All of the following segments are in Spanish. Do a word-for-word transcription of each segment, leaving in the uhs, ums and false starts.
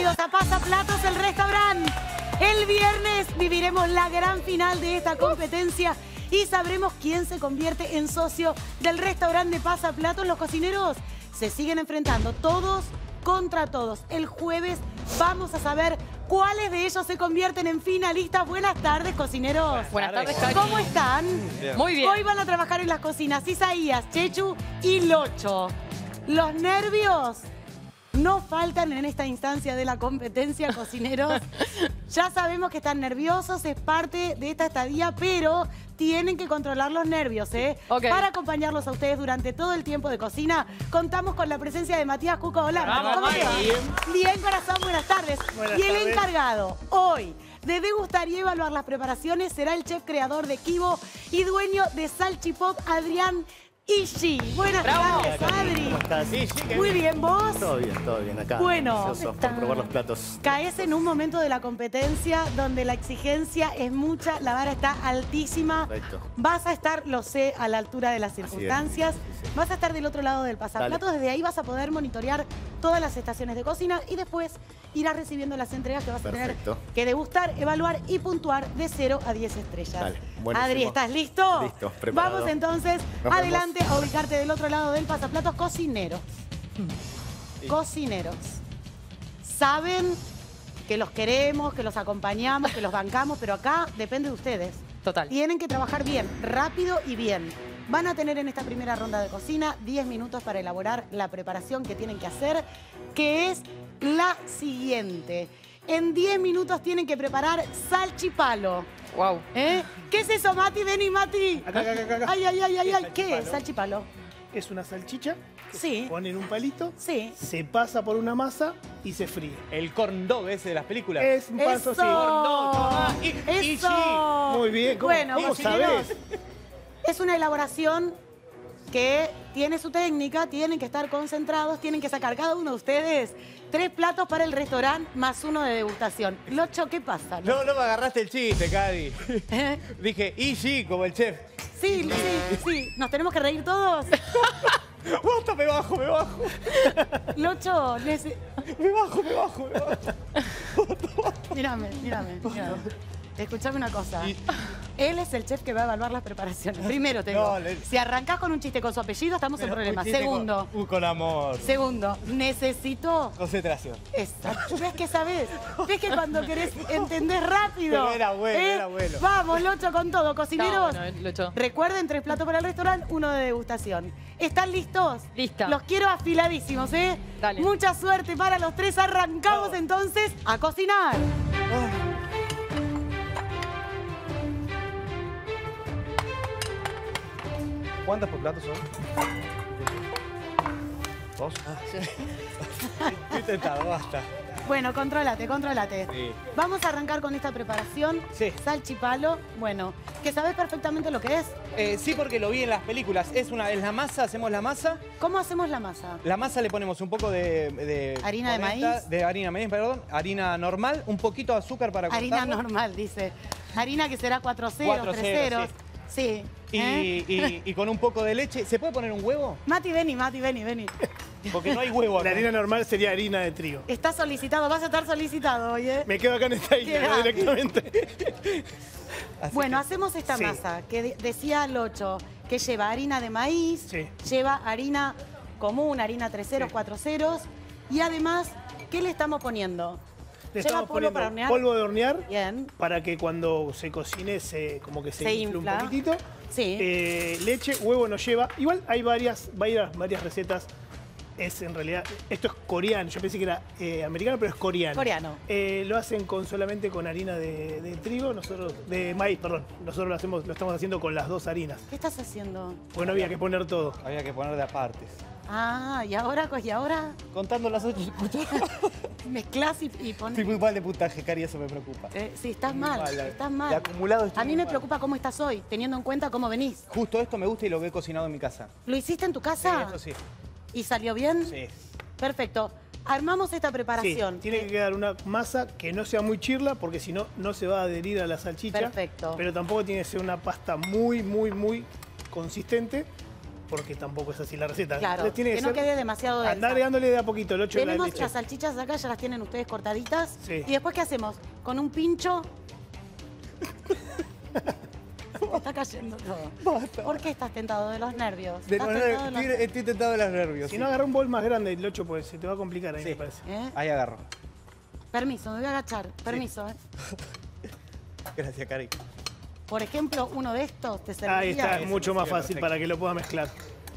Bienvenidos a Pasaplatos, el restaurante. El viernes viviremos la gran final de esta competencia y sabremos quién se convierte en socio del restaurante de Pasaplatos. Los cocineros se siguen enfrentando todos contra todos. El jueves vamos a saber cuáles de ellos se convierten en finalistas. Buenas tardes, cocineros. Buenas tardes, Cari. ¿Cómo están? Bien. Muy bien. Hoy van a trabajar en las cocinas Isaías, Chechu y Locho. Los nervios no faltan en esta instancia de la competencia, cocineros. Ya sabemos que están nerviosos, es parte de esta estadía, pero tienen que controlar los nervios, ¿eh? Okay. Para acompañarlos a ustedes durante todo el tiempo de cocina, contamos con la presencia de Matías Cuco. Hola, Vamos, ¿cómo te va? bien. Bien, corazón, buenas tardes. Buenas y el tardes. encargado hoy de degustar y evaluar las preparaciones será el chef creador de Kibo y dueño de Salchipop, Adrián Ishi. Buenas Bravo. tardes, Adri. ¿Cómo estás? Sí, sí, qué Muy bien, ¿vos? Todo bien, todo bien acá. Bueno, Ansioso está- por probar los platos. Caes en un momento de la competencia donde la exigencia es mucha, la vara está altísima. Perfecto. Vas a estar, lo sé, a la altura de las Así es. circunstancias. Sí, sí. Vas a estar del otro lado del pasaplatos. Dale. Desde ahí vas a poder monitorear todas las estaciones de cocina y después irás recibiendo las entregas que vas Perfecto. a tener que degustar, evaluar y puntuar de cero a diez estrellas. Dale, buenísimo. Adri, ¿estás listo? Listo, preparado. Vamos entonces Nos adelante a ubicarte del otro lado del pasaplatos. Cocinero. Sí. Cocineros. Saben que los queremos, que los acompañamos, que los bancamos, pero acá depende de ustedes. Total. Tienen que trabajar bien, rápido y bien. Van a tener en esta primera ronda de cocina diez minutos para elaborar la preparación que tienen que hacer, que es la siguiente. En diez minutos tienen que preparar salchipalo. Wow. ¿Eh? ¿Qué es eso, Mati? Vení, Mati. Acá, acá, acá, acá. Ay, ay, ay, ay, ¿Qué es ay. ¿Qué es salchipalo? salchipalo? Es una salchicha que Sí. se pone en un palito, Sí. se pasa por una masa y se fríe. El corn dog ese de las películas. Es un paso ¡Eso! así. No, toma. Y- y ¡Eso! sí. Muy bien, ¿cómo, Bueno, cómo cocineros, sabés? es una elaboración que tiene su técnica, tienen que estar concentrados, tienen que sacar cada uno de ustedes tres platos para el restaurante más uno de degustación. Locho, ¿qué pasa? No, no me agarraste el chiste, Cadi. ¿Eh? Dije, y sí, como el chef. Sí, sí, sí. ¿Nos tenemos que reír todos? Basta, me bajo, me bajo. Locho, nece- Me bajo, me bajo, me bajo. mírame, mírame, mírame. Escuchame una cosa. Y- Él es el chef que va a evaluar las preparaciones. Primero te digo, No, le- si arrancás con un chiste con su apellido, estamos en Pero problemas. un chiste Segundo, Con, uh, con amor. segundo, necesito... Concentración. Exacto. ¿Ves que sabés? ¿Ves que cuando querés entender rápido? Pero era bueno, ¿Eh? era bueno. Vamos, Locho, con todo. Cocineros, Está bueno, Locho. recuerden, tres platos para el restaurante, uno de degustación. ¿Están listos? Lista. Los quiero afiladísimos, ¿eh? Dale. Mucha suerte para los tres. Arrancamos entonces a cocinar. ¿Cuántos por plato son? ¿Dos? Ah, Estoy tentado, basta. Bueno, contrólate, contrólate. Sí. Vamos a arrancar con esta preparación. Sí. Salchipalo. Bueno, que sabés perfectamente lo que es. Eh, sí, porque lo vi en las películas. Es una, es la masa, hacemos la masa. ¿Cómo hacemos la masa? La masa le ponemos un poco de... de Harina de polenta, maíz. De harina de maíz, perdón. Harina normal, un poquito de azúcar para Harina cortarlo. normal, dice. Harina que será cuatro ceros, Cuatro tres ceros, ceros. Sí. Y, ¿eh? y- y con un poco de leche. ¿Se puede poner un huevo? Mati, vení, Mati, vení, vení. Porque no hay huevo acá. La harina normal sería harina de trigo. Está solicitado, vas a estar solicitado hoy, ¿eh? Me quedo acá en esta isla Quédate. directamente. Así Bueno, que- hacemos esta Sí. masa que de- decía Locho, que lleva harina de maíz, Sí. lleva harina común, harina tres ceros, Sí. cuatro ceros, y además, ¿qué le estamos poniendo? Le ¿Lleva estamos polvo poniendo para hornear? polvo de hornear Bien. para que cuando se cocine se, como que se, Se infle infla. un poquitito. Sí. Eh, leche, huevo no lleva. Igual hay varias, varias, varias recetas. Es en realidad, esto es coreano. Yo pensé que era eh, americano, pero es coreano. Coreano. Eh, lo hacen con solamente con harina de, de trigo, nosotros, de maíz, perdón. Nosotros lo hacemos, lo estamos haciendo con las dos harinas. ¿Qué estás haciendo? Bueno, había que poner todo. Había que poner de apartes. Ah, ¿y ahora? ¿Y ahora? Contando las ocho cucharadas. Mezclas y, y pones... Estoy muy mal de puntaje, Cari, eso me preocupa. Eh, sí, estás Muy mal, mal, estás de mal. acumulado estoy A mí muy me mal. preocupa cómo estás hoy, teniendo en cuenta cómo venís. Justo esto me gusta y lo que he cocinado en mi casa. ¿Lo hiciste en tu Sí, casa? eso sí. ¿Y salió bien? Sí. Perfecto. Armamos esta Sí, preparación. tiene que quedar una masa que no sea muy chirla porque si no, no se va a adherir a la salchicha. Perfecto. Pero tampoco tiene que ser una pasta muy, muy, muy consistente porque tampoco es así la receta. Claro, Tiene que no ser- quede demasiado densa. Andá agregándole de a poquito el ocho de la Tenemos leche. las salchichas acá, ya las tienen ustedes cortaditas. Sí. ¿Y después qué hacemos? Con un pincho... Se está cayendo todo. ¿Por qué estás tentado de los nervios? De ¿Estás los tentado de nervios, los- estoy, estoy tentado de los nervios. Si sí. no, agarra un bol más grande el ocho, pues se te va a complicar ahí, Sí. me parece. ¿Eh? Ahí agarro. Permiso, me voy a agachar. Permiso, ¿eh? Gracias, Cari. Por ejemplo, uno de estos te serviría. Ahí está, es Eso mucho me más sirve fácil perfecto. para que lo pueda mezclar.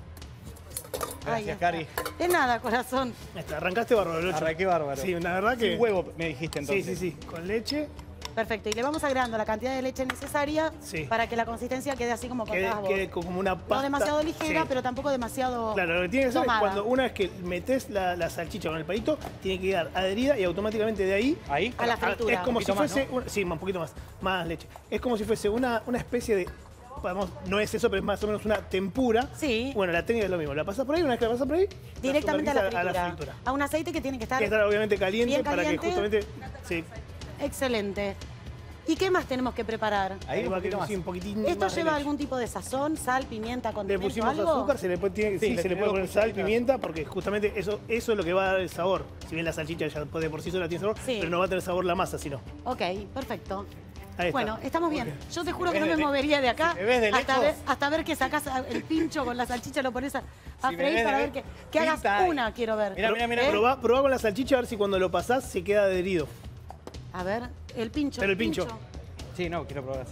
Ahí Gracias, está. Cari. De nada, corazón. Ahí está, arrancaste bárbaro el ocho. Arranqué bárbaro. Sí, la verdad que... Sin huevo, me dijiste Sí, entonces. sí, sí. Con leche, Perfecto. Y le vamos agregando la cantidad de leche necesaria Sí. para que la consistencia quede así como quede, contabas vos. quede como una pasta. No demasiado ligera, Sí. pero tampoco demasiado Claro, lo que tiene que hacer tomada. es cuando una vez que metes la, la salchicha con el palito, tiene que quedar adherida y automáticamente de ahí... Ahí. A la ah, fritura. Es como Un si poquito más, fuese... una- sí, un poquito más. Más leche. Es como si fuese una, una especie de... Vamos, no es eso, pero es más o menos una tempura. Sí. Bueno, la técnica es lo mismo. La pasas por ahí, una vez que la pasas por ahí... Directamente a la, sumergís fritura, a la fritura. A un aceite que tiene que estar Tiene que estar obviamente caliente, bien para que caliente. justamente... Sí. excelente. ¿Y qué más tenemos que preparar? Ahí un va a poquito quedar más. sí, un poquitín ¿Esto más de lleva leche. algún tipo de sazón, sal, pimienta, Le condimento, pusimos algo? azúcar, se le puede, tiene- Sí, sí, le se le puede tenemos poner sal, cucharitas. pimienta, porque justamente eso, eso es lo que va a dar el sabor. Si bien la salchicha ya de por sí sola tiene sabor, Sí. pero no va a tener sabor la masa, sino. Ok, perfecto. Ahí está. Bueno, estamos bien. Ok. Yo te juro Si que no ves me de le- movería de acá si me ves de hasta, lejos- ver, hasta ver que sacás el pincho con la salchicha, lo pones a, a Si me freír ves de para le- ver que, que hagas pinta ahí. una, quiero ver. Mira, mira, mira. ¿Eh? Probá, probá con la salchicha a ver si cuando lo pasás se queda adherido. A ver, el pincho. Pero el pincho. Sí, no, quiero probar así.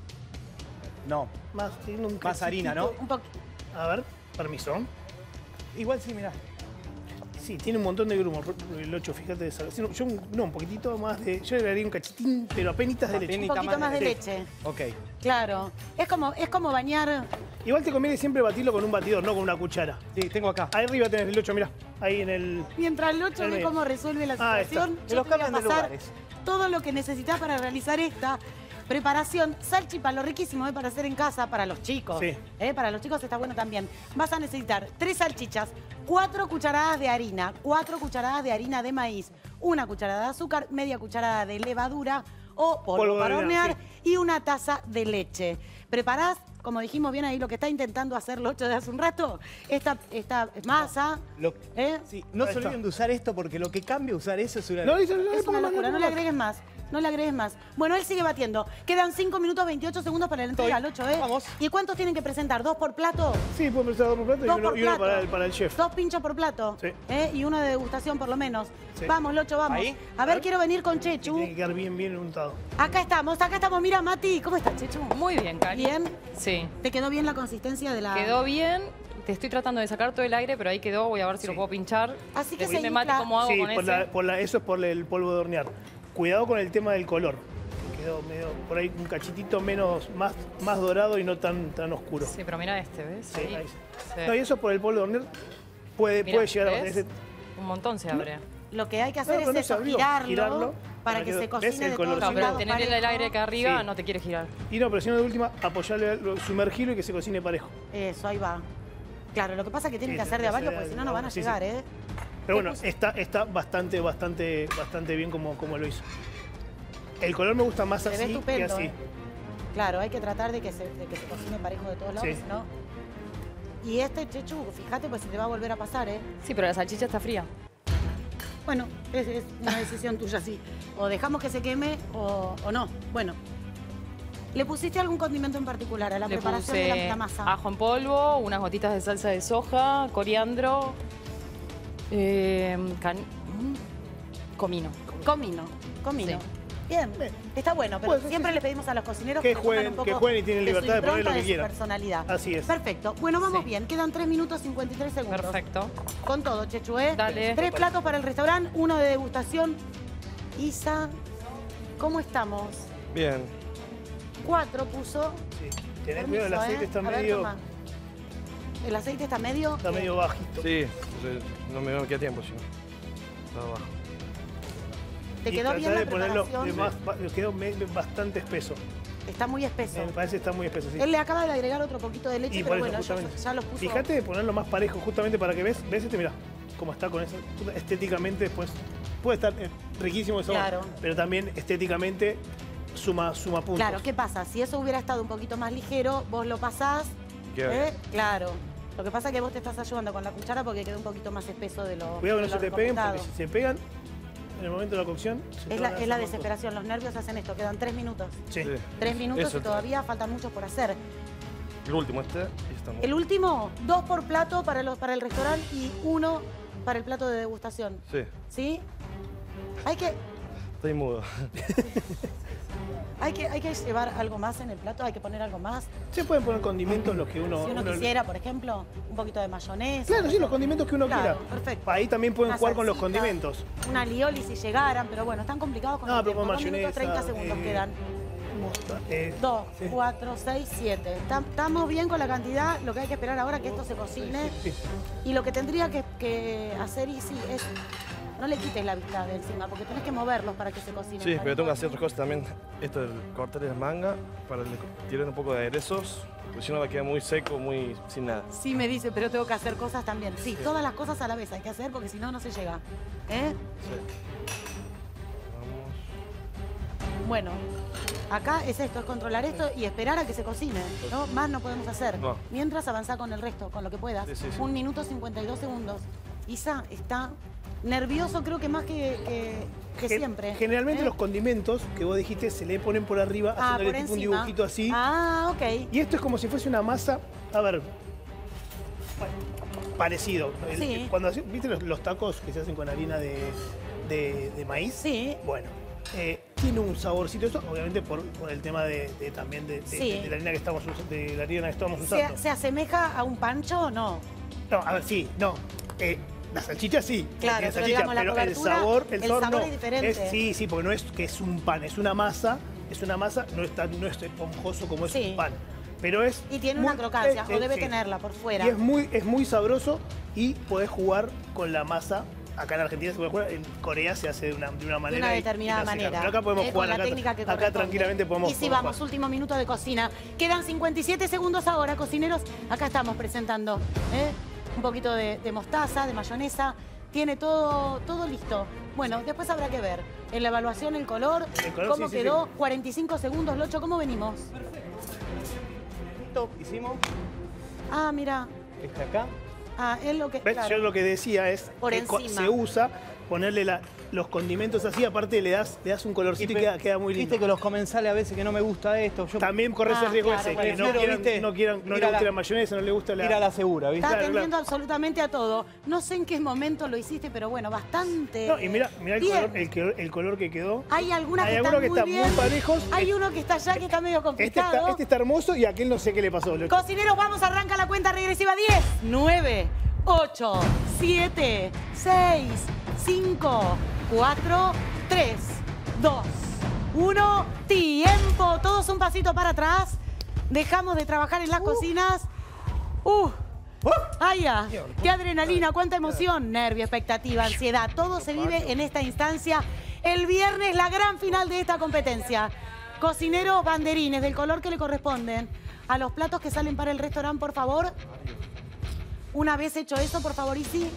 No. Más, tiene un Más harina, ¿no? Un poquito. A ver, permiso. Igual sí, mirá. Sí, tiene un montón de grumos el ocho, fíjate. de sal. Sí, no, Yo un- no, un poquitito más de... Yo le agregaría un cachitín, pero apenitas de leche. Un Apenita poquito más de Sí. leche. Ok. Claro. Es como, es como bañar. Igual te conviene siempre batirlo con un batidor, no con una cuchara. Sí, tengo acá. Ahí arriba tenés el ocho, mirá. Ahí en el... Mientras el ocho El ve medio. cómo resuelve la Ah, está. situación, Me yo los te voy a cambian de pasar lugares. todo lo que necesitas para realizar esta preparación. Salchipa, lo riquísimo ¿eh? Para hacer en casa, para los chicos. Sí. ¿eh? Para los chicos está bueno también. Vas a necesitar tres salchichas, cuatro cucharadas de harina, cuatro cucharadas de harina de maíz, una cucharada de azúcar, media cucharada de levadura o polvo, Polvo de para hornear, hornear y una taza de leche. Preparás, como dijimos bien ahí, lo que está intentando hacer Locho de hace un rato, esta, esta masa. Lo- ¿eh? Sí, no Ahí se está. olviden de usar esto porque lo que cambia usar eso es una... No, dice, no, Es ponga una más, locura, no ponga le más. agregues más. No le agregues más. Bueno, él sigue batiendo. Quedan cinco minutos veintiocho segundos para la entrega al ocho, ¿eh? Vamos. ¿Y cuántos tienen que presentar? ¿Dos por plato? Sí, puedo empezar dos por plato y Dos uno, por y uno plato. para, el, para el chef. Dos pinchos por plato. Sí. ¿eh? Y uno de degustación por lo menos. Sí. Vamos, Locho, vamos. Ahí. A ver, quiero venir con Chechu. Tiene que quedar bien, bien untado. Acá estamos, acá estamos. Mira, Mati, ¿cómo estás, Chechu? Muy bien, Cari. ¿Bien? Sí. ¿Te quedó bien la consistencia de la...? Quedó bien. Te estoy tratando de sacar todo el aire, pero ahí quedó. Voy a ver si Sí. lo puedo pinchar. Así que se Decime, Mati, infla. cómo hago Sí, con por ese. la, por la- eso es por el polvo de hornear. Cuidado con el tema del color. Quedó medio, por ahí un cachitito menos, más, más dorado y no tan, tan oscuro. Sí, pero mira este, ¿ves? Sí, Ahí. ahí. Sí. No, y eso por el polvo de hornear puede, Mirá, puede llegar a ¿ves? ese- Un montón se abre. Lo que hay que No, hacer pero es no eso, se abrió. girarlo, Girarlo para para que que- se ¿ves cocine el de todos colorcito? No, pero lados tener el parejo. aire acá arriba Sí. no te quiere girar. Y no, pero si no de última, apoyarle, sumergirlo y que se cocine parejo. Eso, ahí va. Claro, lo que pasa es que tienen Sí, que hacer de a tiene que varios, hacer porque de- si no, no van a sí, sí. llegar, ¿eh? Pero bueno, puse? está, está bastante, bastante, bastante bien como, como lo hizo. El color me gusta más Se ve así que estupendo, así. ¿eh? Claro, hay que tratar de que se, de que se cocine parejo de todos lados, Sí. ¿no? Y este, Chechu, fíjate, pues se te va a volver a pasar, ¿eh? Sí, pero la salchicha está fría. Bueno, es, es una decisión tuya, sí. O dejamos que se queme o, o no. Bueno. ¿Le pusiste algún condimento en particular a la Le preparación de puse la, la masa? ajo en polvo, unas gotitas de salsa de soja, coriandro, eh, can- mm, comino. Comino, comino. Sí. Bien, Bien. está bueno, pero Pues, siempre sí. le pedimos a los cocineros Que le pongan jueguen- un poco que jueguen y tienen de su libertad de poner impronta, lo que de su quieran. personalidad. Así es. Perfecto. Bueno, vamos Sí. bien. Quedan tres minutos cincuenta y tres segundos. Perfecto. Con todo, Chechu, ¿eh? Dale. Tres platos para el restaurante, uno de degustación. Isa, ¿cómo estamos? Bien. Cuatro puso. Sí. Tenés Permiso, cuidado, el aceite ¿eh? está A ver, medio, toma. El aceite está medio. está Bien. medio bajito. Sí, entonces no me, no me queda tiempo, si no. Está abajo. ¿Te Y quedó tratá bien la de ponerlo de preparación? más, ba- quedó me- bastante espeso. Está muy espeso. Me parece que está muy espeso, sí. Él le acaba de agregar otro poquito de leche, Y pero por eso, bueno, ya, justamente. ya los puso. Fíjate de ponerlo más parejo, justamente para que ves, ves este, mirá, cómo está con eso. Estéticamente después puede estar eh, riquísimo el sabor, Claro. pero también estéticamente suma, suma puntos. Claro, ¿qué pasa? Si eso hubiera estado un poquito más ligero, vos lo pasás. Queda ¿eh? Claro. Lo que pasa es que vos te estás ayudando con la cuchara porque quedó un poquito más espeso de lo Cuidado que de no lo se te peguen, porque recomendado. si se pegan, en el momento de la cocción... se te Es van la, a es la desarmar desesperación, los nervios hacen esto, quedan tres minutos. todo. Sí. Sí. Tres minutos Eso y todavía faltan muchos por hacer. El último, este, y estamos. El último, dos por plato para, los, para el restaurante y uno para el plato de degustación. Sí, ¿Sí? Hay que, estoy mudo. hay, que, hay que llevar algo más en el plato, hay que poner algo más. Se pueden poner condimentos los que uno... Si uno uno- quisiera, por ejemplo, un poquito de mayonesa. Claro, sí, los condimentos que uno Claro, quiera. perfecto. Ahí también pueden Una jugar con los salsita, condimentos. Una alioli si llegaran, pero bueno, están complicados con No, el pero tiempo. con Dos minutos, mayonesa, treinta segundos eh, quedan. Mosta- eh, Dos, sí. cuatro, seis, siete. Tam- Estamos bien con la cantidad. Lo que hay que esperar ahora es que esto se cocine. Sí. Y lo que tendría que, que hacer, Isi, es no le quites la vista de encima, porque tenés que moverlos para que se cocinen. Sí, ¿vale? pero tengo que hacer otras cosas también. Esto del cortar las mangas para le- tirar un poco de aderezos, porque si no va a quedar muy seco, muy sin nada. Sí, me dice, pero tengo que hacer cosas también. Sí, todas las cosas a la vez hay que hacer, porque si no, no se llega. ¿Eh? Sí. Bueno, acá es esto, es controlar esto y esperar a que se cocine, ¿no? Más no podemos hacer. No. Mientras avanzar con el resto, con lo que puedas. Sí, sí, sí. Un minuto cincuenta y dos segundos. Isa está nervioso, creo que más que, que, que Gen- siempre. Generalmente ¿eh? los condimentos que vos dijiste se le ponen por arriba, Ah, haciéndole por tipo un encima. dibujito así. Ah, ok. Y esto es como si fuese una masa, a ver, pa- parecido. El- Sí. Cuando hace- ¿viste los, los tacos que se hacen con harina de, de- de maíz? Sí. Bueno, eh, tiene un saborcito eso, obviamente por, por el tema de, de- también de, de- Sí. de la harina que estamos us- de la harina que estamos ¿Se, usando. se asemeja a un pancho o no? No, a ver, sí, no. Eh, la salchicha sí, Claro, tiene pero salchicha, digamos, la pero el cobertura, sabor, el, el sabor, sabor no. es diferente. sí, sí, porque no es que es un pan, es una masa, es una masa, no es tan, no es esponjoso como es Sí. un pan. Pero es Y tiene muy- una crocancia, eh, o debe sí. tenerla por fuera. Y es muy, es muy sabroso y podés jugar con la masa. Acá en Argentina se puede jugar, en Corea se hace de una, de una manera. de una y- determinada y no se manera. cambia. Pero acá podemos eh, jugar, con la acá, técnica que acá corresponde. tranquilamente podemos Y si podemos vamos, jugar. último minuto de cocina. Quedan cincuenta y siete segundos ahora, cocineros. Acá estamos presentando ¿eh? un poquito de, de mostaza, de mayonesa. Tiene todo, todo listo. Bueno, después habrá que ver. En la evaluación, el color, El color, cómo sí, sí, quedó. sí. cuarenta y cinco segundos, Locho, ¿cómo venimos? Esto hicimos Ah, mira. este acá. Ah, es lo que... ¿Ves? claro. Yo lo que decía es Por que co- encima. se usa ponerle la- los condimentos así, aparte le das, le das un colorcito y, pe- queda, queda muy lindo. Viste que los comensales a veces que no me gusta esto. Yo También corres Ah, el riesgo claro, ese, bueno. que no Prefiero, quieran, ¿viste? no, quieran, no Ir le a gusta la- la mayonesa, no le gusta la... ir a la segura, ¿viste? Está Claro, atendiendo claro. absolutamente a todo. No sé en qué momento lo hiciste, pero bueno, bastante. No, y mira, mira el, bien. color, el, que- el color que quedó. Hay algunas Hay que algunos están que muy están bien. muy parejos. Hay uno que está allá que está medio Este complicado. está, este está hermoso y aquel no sé qué le pasó. Lo- Cocineros, vamos, arranca la cuenta regresiva. diez, nueve, ocho, siete, seis, cinco, cuatro, tres, dos, uno. Tiempo. Todos un pasito para atrás. Dejamos de trabajar en las cocinas. ¡Uh! ¡Ay, ya! ¡Qué adrenalina! ¡Cuánta emoción! Nervio, expectativa, ansiedad. Todo se vive en esta instancia. El viernes, la gran final de esta competencia. Cocineros, banderines del color que le corresponden a los platos que salen para el restaurante, por favor. Una vez hecho eso, por favor, Isi,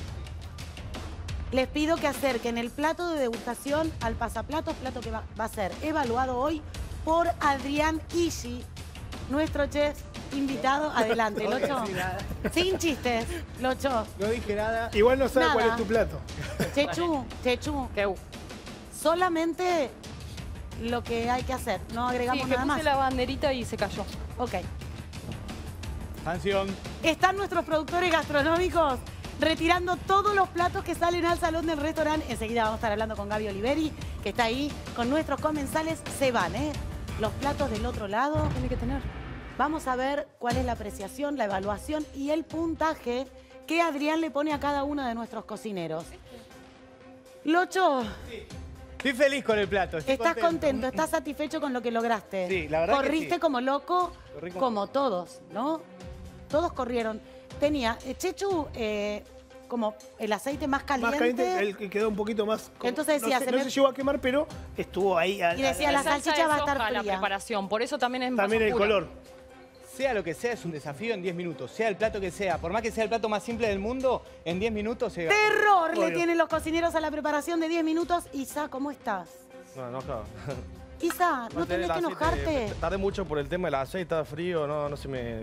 les pido que acerquen el plato de degustación al pasaplatos, plato que va, va a ser evaluado hoy por Adrián Ishi, nuestro chef invitado. Adelante, No voy a Locho. decir nada. Sin chistes, Locho. No dije nada. Igual no sabe Nada. cuál es tu plato. Chechu, Chechu, Que, solamente lo que hay que hacer, no sí, agregamos que nada puse más. la banderita y se cayó. Ok. Sanción. Están nuestros productores gastronómicos retirando todos los platos que salen al salón del restaurante. Enseguida vamos a estar hablando con Gaby Oliveri, que está ahí con nuestros comensales. Se van, ¿eh? Los platos del otro lado. Tiene que tener. Vamos a ver cuál es la apreciación, la evaluación y el puntaje que Adrián le pone a cada uno de nuestros cocineros. Locho, Estoy feliz con el plato. estoy ¿estás contento? ¿Estás satisfecho con lo que lograste? Sí, la verdad que Corriste sí. como loco, Corrí como- como todos, ¿no? Todos corrieron. Tenía, eh, Chechu, eh, como el aceite más caliente. Más caliente, el que quedó un poquito más... como- Entonces decía, no, se, se no me- se llegó a quemar, pero estuvo ahí. a- Y decía, a- la La salsa salchicha de va a estar soja, la fría. preparación. Por eso también es más También el oscura. color. Sea lo que sea, es un desafío en diez minutos. Sea el plato que sea. Por más que sea el plato más simple del mundo, en diez minutos se... Terror le Obvio. tienen los cocineros a la preparación de diez minutos. Isa, ¿cómo estás? No, enojado. Isa, no Mantener tenés que el aceite- enojarte. Tardé mucho por el tema del aceite, estaba frío, no, no se me...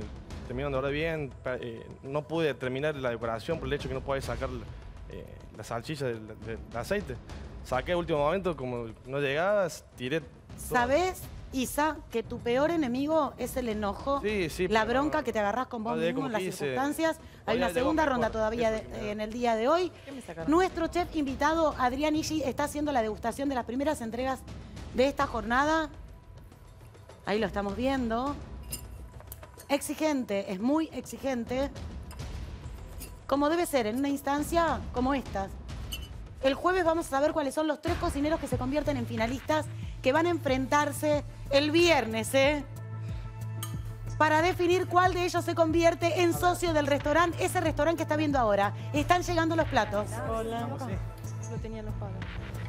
terminaron de dorar bien. Pa- eh, no pude terminar la decoración por el hecho que no podía sacar eh, la salchicha del, del aceite. Saqué a último momento, como no llegaba, tiré todo. ¿Sabés, Isa, que tu peor enemigo es el enojo? Sí, sí, La pero bronca que te agarrás con vos no llegué mismo como en las quise. circunstancias. Hay Podía una llegar segunda mejor, ronda todavía eso de- me da. en el día de hoy. ¿Qué me sacaron? Nuestro chef invitado, Adrián Igi, está haciendo la degustación de las primeras entregas de esta jornada. Ahí lo estamos viendo. Exigente, es muy exigente. Como debe ser en una instancia como esta. El jueves vamos a saber cuáles son los tres cocineros que se convierten en finalistas que van a enfrentarse el viernes, ¿eh? Para definir cuál de ellos se convierte en socio del restaurante, ese restaurante que está viendo ahora. Están llegando los platos. Hola. Lo tenían los padres.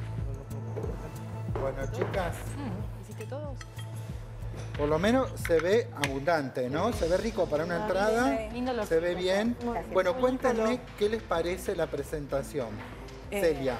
Bueno, chicas, ¿Hiciste todos? por lo menos se ve abundante, ¿no? Se ve rico para una entrada, Lindo los se ve bien. Gracias. Bueno, cuéntenme qué les parece la presentación. Eh, Celia,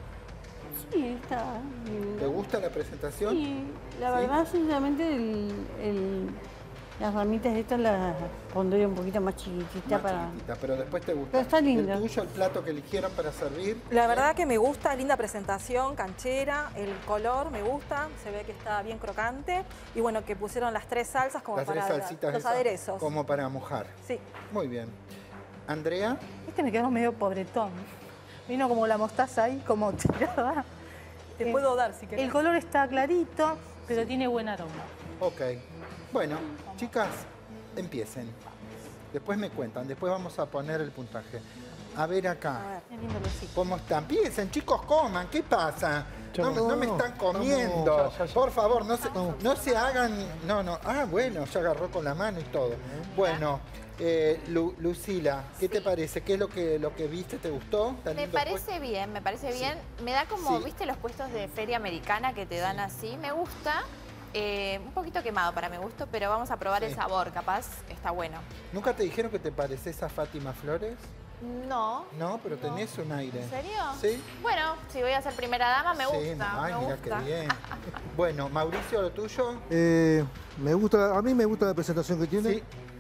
Sí, está. ¿te gusta la presentación? Sí, la ¿Sí? verdad, sinceramente, el, el- las ramitas estas las pondría un poquito más chiquititas Más para... chiquitita, pero después te gusta. Pero está lindo. ¿El tuyo, el plato que eligieron para servir? La verdad que me gusta, linda presentación, canchera, el color me gusta, se ve que está bien crocante y bueno, que pusieron las tres salsas como Las tres para salsitas los esas, aderezos. como para mojar. Sí. Muy bien. Andrea, Este me quedó medio pobretón. Vino como la mostaza ahí, como tirada. Te Eh, puedo dar si querés. El color está clarito, pero tiene buen aroma. ok. Bueno, chicas, empiecen. Después me cuentan, después vamos a poner el puntaje. A ver acá. A ver. Qué lindo olorcito. ¿Cómo están? Empiecen, chicos, coman. ¿Qué pasa? No, me- no me están comiendo. Estamos, ya, ya, ya. Por favor, no se, no se hagan... No, no. Ah, bueno, ya agarró con la mano y todo. Bueno, eh, Lu- Lucila, ¿qué te parece? ¿Qué es lo que, lo que viste? ¿Te gustó? ¿Está Me lindo el parece bien, me parece bien. Me da como, Sí. ¿viste los puestos de feria americana que te dan así? Me gusta. Eh, un poquito quemado para mi gusto, pero vamos a probar Sí. el sabor, capaz está bueno. puesto? ¿Nunca te dijeron que te pareces a Fátima Flores? No. No, pero tenés un aire. ¿En serio? ¿Sí? Bueno, si voy a ser primera dama, me Sí, gusta. ay, me mira gusta. qué bien. Bueno, Mauricio, ¿lo tuyo? Eh, me gusta, a mí me gusta la presentación que tiene. Sí.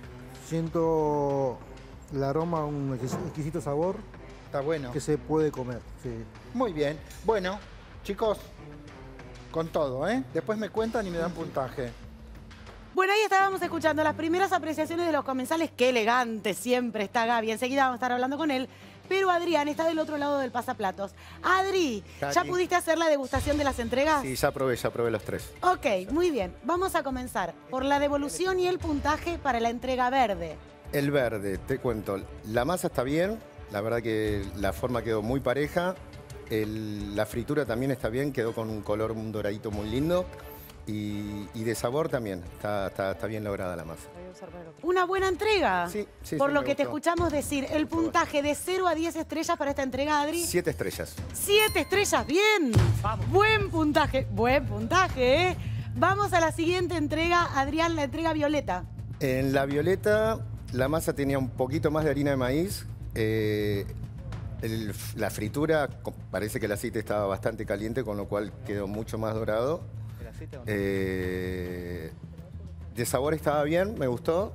Siento el aroma, un exquis- exquisito sabor Está bueno. que se puede comer. Sí. Muy bien. Bueno, chicos, con todo, ¿eh? Después me cuentan y me dan puntaje. Bueno, ahí estábamos escuchando las primeras apreciaciones de los comensales. Qué elegante siempre está Gaby. Enseguida vamos a estar hablando con él. Pero Adrián está del otro lado del pasaplatos. Adri, ¿ya Aquí. pudiste hacer la degustación de las entregas? Sí, ya probé, ya probé los tres. Ok, muy bien. Vamos a comenzar por la devolución y el puntaje para la entrega verde. El verde, te cuento, la masa está bien, la verdad que la forma quedó muy pareja, el- la fritura también está bien, quedó con un color, un doradito muy lindo y, y de sabor también, está, está- está bien lograda la masa. Una buena entrega. Sí, sí, Por sí, lo me que te gustó. escuchamos decir, el puntaje de cero a diez estrellas para esta entrega, Adri. Siete estrellas. Siete estrellas, bien. Buen puntaje, buen puntaje, ¿eh? Vamos a la siguiente entrega, Adrián, la entrega violeta. En la violeta la masa tenía un poquito más de harina de maíz, eh, el- la fritura, co- parece que el aceite estaba bastante caliente, con lo cual quedó mucho más dorado. ¿El aceite o no? Eh, de sabor estaba bien, me gustó.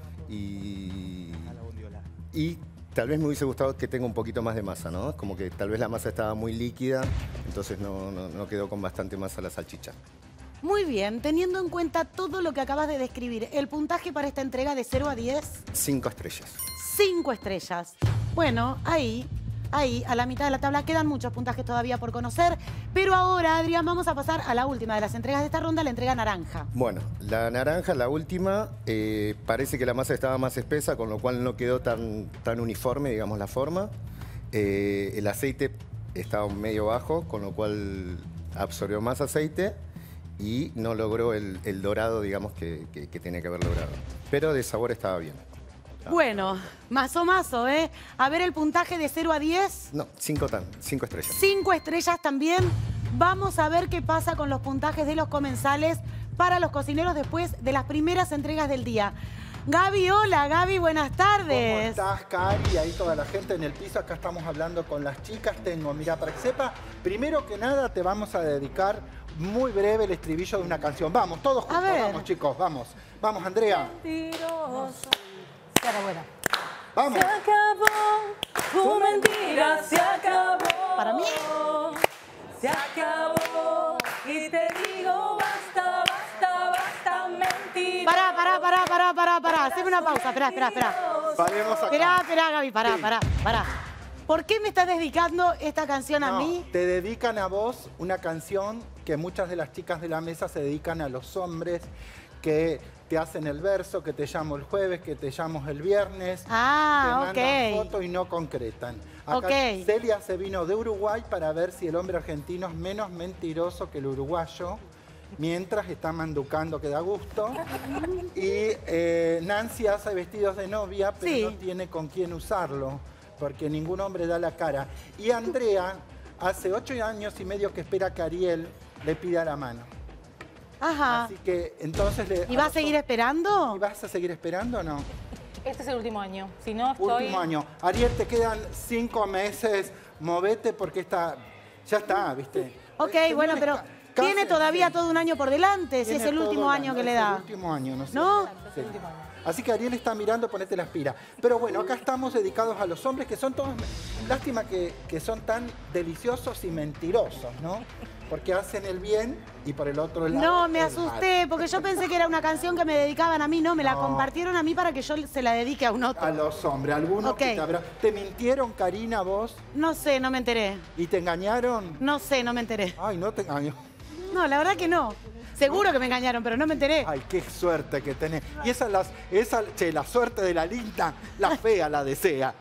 Y, A la bondiola. y tal vez me hubiese gustado que tenga un poquito más de masa, ¿no? Como que tal vez la masa estaba muy líquida, entonces no, no- no quedó con bastante masa la salchicha. Muy bien, teniendo en cuenta todo lo que acabas de describir, el puntaje para esta entrega de cero a diez, Cinco estrellas. cinco estrellas. Bueno, ahí, ahí, a la mitad de la tabla quedan muchos puntajes todavía por conocer, pero ahora, Adrián, vamos a pasar a la última de las entregas de esta ronda, la entrega naranja. Bueno, la naranja, la última, eh, parece que la masa estaba más espesa, con lo cual no quedó tan, tan uniforme, digamos, la forma. Eh, el aceite estaba medio bajo, con lo cual absorbió más aceite y no logró el, el dorado, digamos, que, que, que tenía que haber logrado. Pero de sabor estaba bien. Bueno, mazo mazo, ¿eh? A ver el puntaje de cero a diez. No, cinco, tan, cinco estrellas. Cinco estrellas también. Vamos a ver qué pasa con los puntajes de los comensales para los cocineros después de las primeras entregas del día. Gaby, hola, Gaby, buenas tardes. ¿Cómo estás, Cari? Ahí toda la gente en el piso. Acá estamos hablando con las chicas. Tengo, mira, para que sepa, primero que nada te vamos a dedicar muy breve el estribillo de una canción. Vamos, todos juntos, ver. vamos, chicos, vamos. Vamos, Andrea. Mentiroso. Cierra, buena. Vamos. Se acabó, tu mentira se acabó. Para mí. Se acabó y te digo basta, basta, basta, mentira. Pará, pará, pará, pará, pará, pará. Haceme una pausa, esperá, esperá, esperá. Paremos acá. Esperá, esperá, Gaby, pará, Sí. pará, pará. ¿Por qué me estás dedicando esta canción a No, mí? te dedican a vos una canción que muchas de las chicas de la mesa se dedican a los hombres que te hacen el verso, que te llamo el jueves, que te llamo el viernes. Ah, te mandan ok. fotos y no concretan. Acá Ok. Celia se vino de Uruguay para ver si el hombre argentino es menos mentiroso que el uruguayo, mientras está manducando que da gusto. Y eh, Nancy hace vestidos de novia, pero Sí. no tiene con quién usarlo, porque ningún hombre da la cara. Y Andrea hace ocho años y medio que espera que Ariel le pida la mano. Ajá. Así que entonces le... ¿Y vas a seguir esperando? ¿Y vas a seguir esperando o no? Este es el último año. Si no, estoy... Último año. Ariel, te quedan cinco meses. Movete porque está... Ya está, ¿viste? Ok, Señores, bueno, pero ca- tiene cásense. todavía todo un año por delante, si Tiene es el todo último el año que le es el da. último año, ¿no es ¿No? cierto? Sí. Así que Ariel está mirando, ponete las pilas. Pero bueno, acá estamos dedicados a los hombres que son todos... Lástima que, que son tan deliciosos y mentirosos, ¿no? Porque hacen el bien y por el otro lado... No, me el asusté, mal. porque yo pensé que era una canción que me dedicaban a mí, no, me la No. compartieron a mí para que yo se la dedique a un otro. A los hombres, algunos Ok. que te habrá... ¿Te mintieron, Karina, vos? No sé, no me enteré. ¿Y te engañaron? No sé, no me enteré. Ay, no te engañó. No, la verdad que no. Seguro que me engañaron, pero no me enteré. Ay, qué suerte que tenés. Y esa, las, esa che, la suerte de la linda, la fea la desea.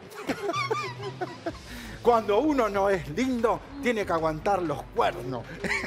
Cuando uno no es lindo, tiene que aguantar los cuernos.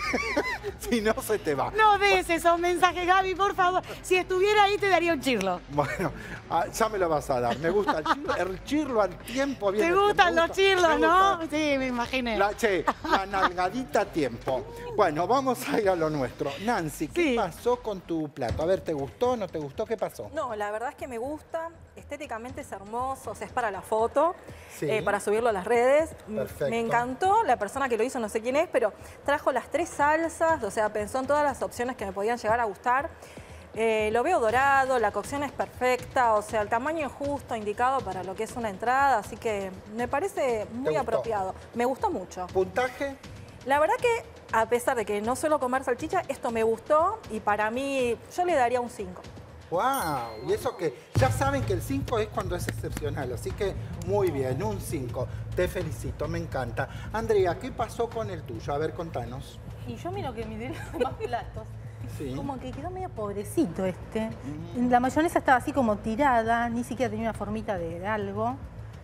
Si no, se te va. No des esos mensajes, Gaby, por favor. Si estuviera ahí, te daría un chirlo. Bueno, ah, ya me lo vas a dar. Me gusta el chirlo, el chirlo al tiempo. Viene ¿Te el gustan tiempo, los me chirlos, gusta. no? Sí, me imaginé. La, che, la nalgadita a tiempo. Bueno, vamos a ir a lo nuestro. Nancy, ¿qué Sí. pasó con tu plato? A ver, ¿te gustó? ¿No te gustó? ¿Qué pasó? No, la verdad es que me gusta, estéticamente es hermoso, o sea, es para la foto, Sí. eh, para subirlo a las redes. M- Perfecto. Me encantó, la persona que lo hizo no sé quién es, pero trajo las tres salsas, o sea, pensó en todas las opciones que me podían llegar a gustar. Eh, lo veo dorado, la cocción es perfecta, o sea, el tamaño es justo, indicado para lo que es una entrada, así que me parece muy gustó? apropiado. Me gustó mucho. ¿Puntaje? La verdad que, a pesar de que no suelo comer salchicha, esto me gustó y para mí yo le daría un cinco. ¡Wow! Y eso que ya saben que el cinco es cuando es excepcional, así que muy bien, un cinco. Te felicito, me encanta. Andrea, ¿qué pasó con el tuyo? A ver, contanos. Y yo miro que miré los demás platos. Sí. Como que quedó medio pobrecito este. La mayonesa estaba así como tirada, ni siquiera tenía una formita de, de algo.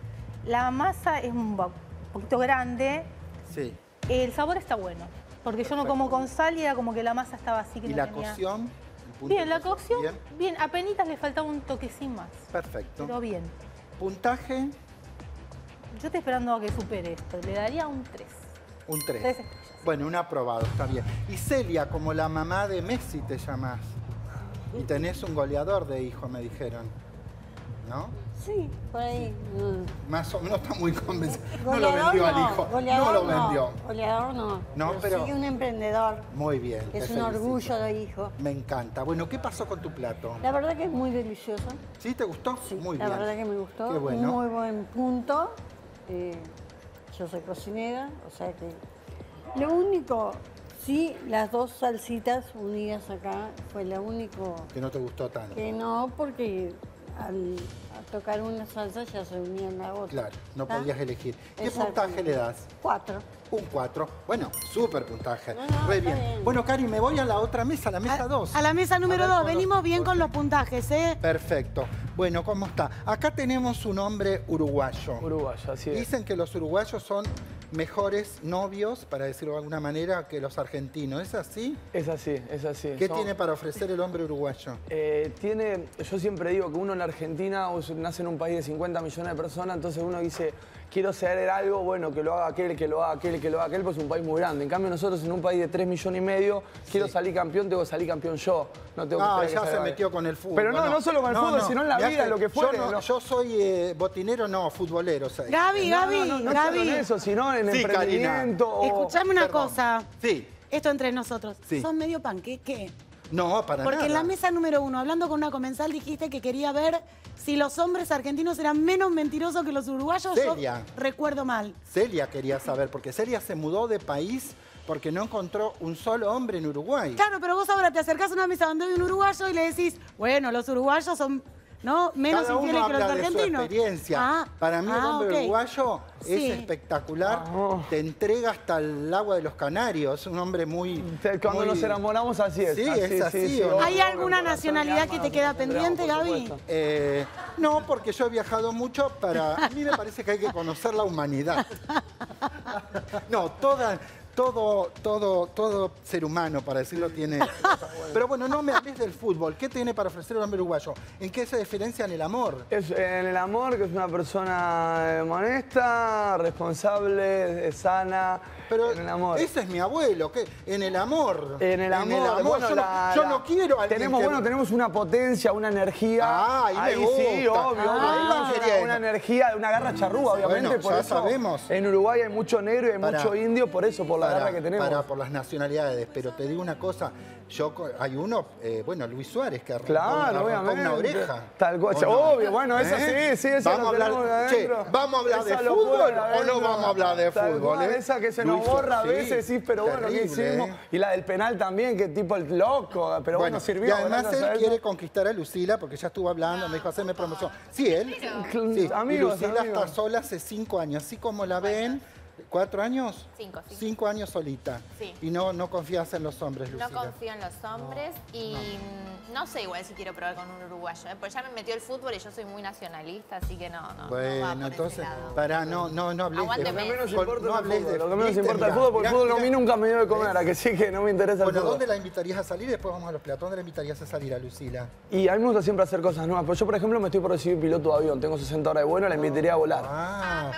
La masa es un po- poquito grande. Sí. El sabor está bueno, porque yo no como con sal y era como que la masa estaba así que ¿Y no la tenía... cocción? ¿El punto Bien, de la cocción, Bien. bien. Apenitas le faltaba un toquecín más, Perfecto. pero bien. ¿Puntaje? Yo estoy esperando a que supere esto. Le daría un tres. Un tres. Tres estrellas. Bueno, un aprobado, está bien. Y Celia, como la mamá de Messi te llamás. Y tenés un goleador de hijo, me dijeron. ¿No? Sí, por ahí. mm. Más o menos está muy convencido. No lo Goleador vendió no, al hijo. goleador No lo vendió. Goleador no. No, pero- sí un emprendedor. Muy bien. Que es te un felicito. orgullo de hijo. Me encanta. Bueno, ¿qué pasó con tu plato? La verdad que es muy delicioso. ¿Sí te gustó? Sí, Muy la bien. verdad que me gustó. Qué bueno. Muy buen punto. Eh, yo soy cocinera, o sea que... Lo único, sí, las dos salsitas unidas acá, fue lo único Que no te gustó tanto. que no, porque al, al tocar una salsa ya se unía en la otra. Claro, no ¿Está? podías elegir. ¿Qué Exactamente. puntaje le das? Cuatro. Un cuatro. Bueno, súper puntaje. No, no, Re está bien. bien. Bueno, Cari, me voy a la otra mesa, a la mesa dos. A la mesa número A ver, dos. con Venimos los- bien con los puntajes, ¿eh? Perfecto. Bueno, ¿cómo está? Acá tenemos un hombre uruguayo. Uruguayo, así es. Dicen que los uruguayos son mejores novios, para decirlo de alguna manera, que los argentinos. ¿Es así? Es así, es así. ¿Qué Son- tiene para ofrecer el hombre uruguayo? Eh, tiene, yo siempre digo que uno en la Argentina o nace en un país de cincuenta millones de personas, entonces uno dice, quiero ser algo, bueno, que lo haga aquel, que lo haga aquel, que lo haga aquel, pues es un país muy grande. En cambio nosotros en un país de tres millones y medio, quiero salir campeón, tengo que salir campeón yo. No tengo que Ah, esperar que ya se salga metió él. con el fútbol. Pero no, no, solo con el no, fútbol, no. sino en la Mirá vida, que lo que yo fuere. no- ¿no? Yo soy eh, botinero, no, futbolero. o sea. Gaby, No, Gaby, no, no, no Gaby. solo en eso, sino en Sí, emprendimiento. o- Escuchame una Perdón. cosa. Sí. Esto entre nosotros. Sí. ¿Sos medio panqueque? No, para Porque nada. en la mesa número uno, hablando con una comensal, dijiste que quería ver si los hombres argentinos eran menos mentirosos que los uruguayos. Celia. Yo recuerdo mal. Celia quería saber, porque Celia se mudó de país porque no encontró un solo hombre en Uruguay. Claro, pero vos ahora te acercás a una mesa donde hay un uruguayo y le decís, bueno, los uruguayos son ¿no? menos Cada uno infieles que los habla de su argentinos. experiencia. Ah, Para mí el ah, hombre ok. uruguayo Sí. es espectacular. Te entrega hasta el agua de los canarios. Es un hombre muy... Cuando muy- nos enamoramos así es. Sí, así, es así. sí, sí, ¿o no? ¿Hay alguna nacionalidad que te queda pendiente, Gaby? Eh, no, porque yo he viajado mucho para... A mí me parece que hay que conocer la humanidad. No, toda... Todo, todo, todo ser humano, para decirlo, tiene... Pero bueno, no me hables del fútbol. ¿Qué tiene para ofrecer el hombre uruguayo? ¿En qué se diferencia en el amor? Es, en el amor, que es una persona eh, honesta, responsable, eh, sana. Pero en el amor. ese es mi abuelo, ¿qué? En el amor. En el amor, bueno, yo, la- no, yo la- no quiero a alguien tenemos, que- bueno, tenemos una potencia, una energía. Ah, ahí me ahí sí, gusta. obvio. Ah, ahí tenemos qué una, bien. una energía, una garra charrúa, obviamente. Bueno, por ya eso sabemos. En Uruguay hay mucho negro y hay Para- mucho indio, por eso, por la para- garra que tenemos. Para, por las nacionalidades, pero te digo una cosa, yo co- hay uno, eh, bueno, Luis Suárez, que arrancó, Claro, arrancó obviamente. una oreja. Tal cual. ¿O no? Obvio, bueno, eso ¿Eh? sí, sí, eso vamos lo a tenemos de hablar, che, adentro. ¿vamos a hablar de Esa locura fútbol de o adentro. no vamos a hablar de Tal fútbol? cual, eh? esa que se Luis nos borra a Suárez, veces, sí, pero bueno, ¿qué terrible, hicimos? ¿eh? Y la del penal también, que tipo el loco, pero bueno, sirvió. Y además gracias a él eso. quiere conquistar a Lucila porque ya estuvo hablando, me dijo, hacerme promoción. Sí, él. Sí, y Amigos, Lucila amigos. está sola hace cinco años, así como la ven. ¿Cuatro años? Cinco, cinco. Cinco años solita. Sí. Y no, no confías en los hombres, Lucila. No confío en los hombres y mm, no sé igual si quiero probar con un uruguayo, ¿eh? Porque ya me metió el fútbol y yo soy muy nacionalista, así que no, no. no va Bueno, por ese entonces, lado. para, no, no, no hables Aguante de Messi. Lo que menos con- importa no es el hables fútbol, de lo que menos ¿viste? importa el Mirá, fútbol, porque el mirá, fútbol a mirá. mí nunca me dio de comer, a que sí que no me interesa el Bueno, fútbol. ¿dónde la invitarías a salir? Después vamos a los platos. ¿Dónde la invitarías a salir a Lucila? Y a mí me gusta siempre hacer cosas nuevas. Pero yo, por ejemplo, me estoy por recibir piloto de avión. Tengo sesenta horas de vuelo, la invitaría a volar. Ah,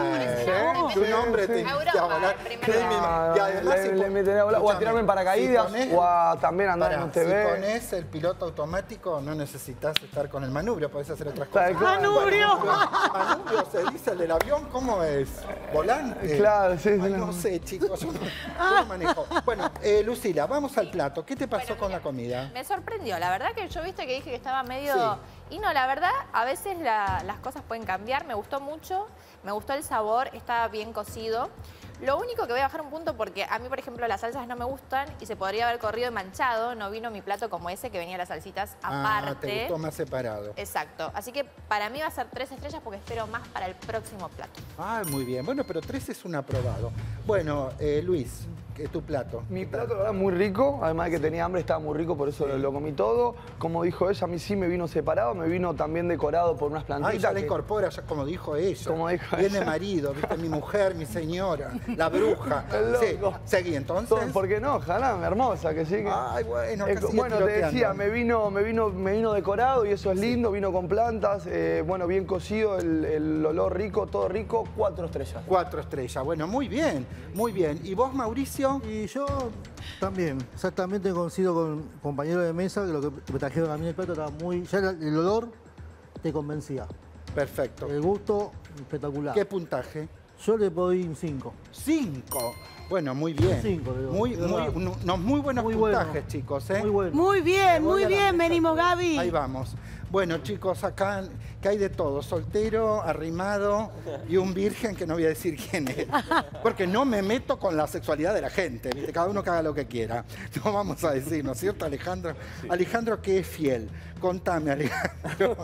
bueno. tu nombre te sí. invita a volar. Ah, Y además, le, si le pon- invitaría a volar, o a escúchame, tirarme en paracaídas, si ponés- o a también andar Pará, en un T V. Si pones el piloto automático, no necesitas estar con el manubrio, podés hacer otras cosas. Tal cual. ¡Manubrio! Bueno, manubrio se dice el del avión, ¿cómo es? ¿Volante? Claro, sí, sí. Ay, no sé, chicos, yo no, yo no manejo. Bueno, eh, Lucila, vamos al plato. ¿Qué te pasó con la comida? Me sorprendió, la verdad que yo viste que dije que estaba medio... Y no, la verdad, a veces la- las cosas pueden cambiar, me gustó mucho, me gustó el sabor, estaba bien cocido. Lo único que voy a bajar un punto porque a mí, por ejemplo, las salsas no me gustan y se podría haber corrido y manchado, no vino mi plato como ese que venía las salsitas aparte. Ah, te gustó más separado. Exacto, así que para mí va a ser tres estrellas porque espero más para el próximo plato. Ah, muy bien. Bueno, pero tres es un aprobado. Bueno, eh, Luis, ¿qué es tu plato? Mi plato, la verdad, muy rico. Además de que tenía hambre, estaba muy rico, por eso lo, lo comí todo. Como dijo ella, a mí sí me vino separado, me vino también decorado por unas plantitas. Ay, ya la que- incorpora, ya como dijo ella. Como dijo Viene ella. marido, viste, mi mujer, mi señora, la bruja. El Sí, loco. seguí entonces. Todo, ¿por qué no? Ojalá, mi hermosa, que sí. que- Ay, bueno, Eh, acá sigue bueno, te tiroteando. decía, me vino, me, vino, me vino decorado y eso es lindo, vino con plantas, eh, bueno, bien cocido, el, el olor rico, todo rico, cuatro estrellas. Cuatro estrellas. Bueno, muy bien, muy bien. ¿Y vos, Mauricio? Y yo también, exactamente coincido con compañeros de mesa, que lo que me trajeron a mí el plato estaba muy... Ya el, el olor te convencía. Perfecto. El gusto, espectacular. ¿Qué puntaje? Yo le doy un cinco. Cinco. Bueno, muy bien. Cinco, digo, muy, de muy, verdad. uno- unos muy buenos Muy bueno. puntajes, chicos. ¿eh? Muy bueno. Muy bien, Me voy muy a la bien, mesa. venimos, Gaby. Ahí vamos. Bueno, chicos, acá que hay de todo. Soltero, arrimado y un virgen que no voy a decir quién es. Porque no me meto con la sexualidad de la gente. ¿viste? Cada uno que haga lo que quiera. No vamos a decir, ¿no es cierto, Alejandro? Alejandro, que es fiel. Contame, Alejandro.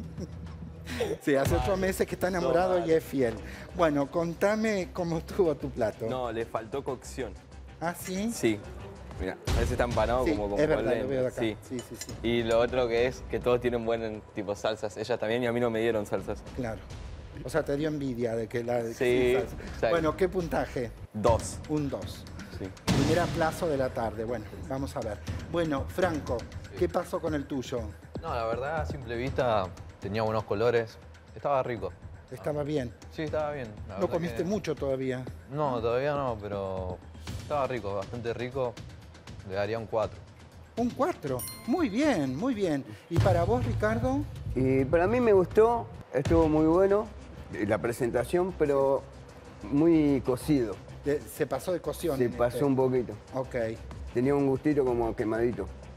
Sí, hace ocho meses que está enamorado y es fiel. Bueno, contame cómo estuvo tu plato. No, le faltó cocción. ¿Ah, sí? Sí. Mira, a veces está empanado Sí, como con es verdad, polenta. lo veo de acá. Sí. Sí, sí, sí. Y lo otro que es que todos tienen buen tipo salsas. Ellas también y a mí no me dieron salsas. Claro. O sea, te dio envidia de que la... de que Sí, salsa. exacto. Bueno, ¿qué puntaje? Dos. Un dos. Sí. Primer aplazo de la tarde. Bueno, vamos a ver. Bueno, Franco, ¿qué pasó con el tuyo? No, la verdad, a simple vista tenía buenos colores. Estaba rico. ¿Estaba bien? Sí, estaba bien. la ¿No verdad comiste que- mucho todavía? No, todavía no, pero estaba rico, bastante rico. Le daría un cuatro. Un cuatro. Muy bien, muy bien. ¿Y para vos, Ricardo? Y para mí me gustó, estuvo muy bueno eh, la presentación, pero muy cocido. De- se pasó de cocción. Se en pasó este. un poquito. Ok. Tenía un gustito como quemadito.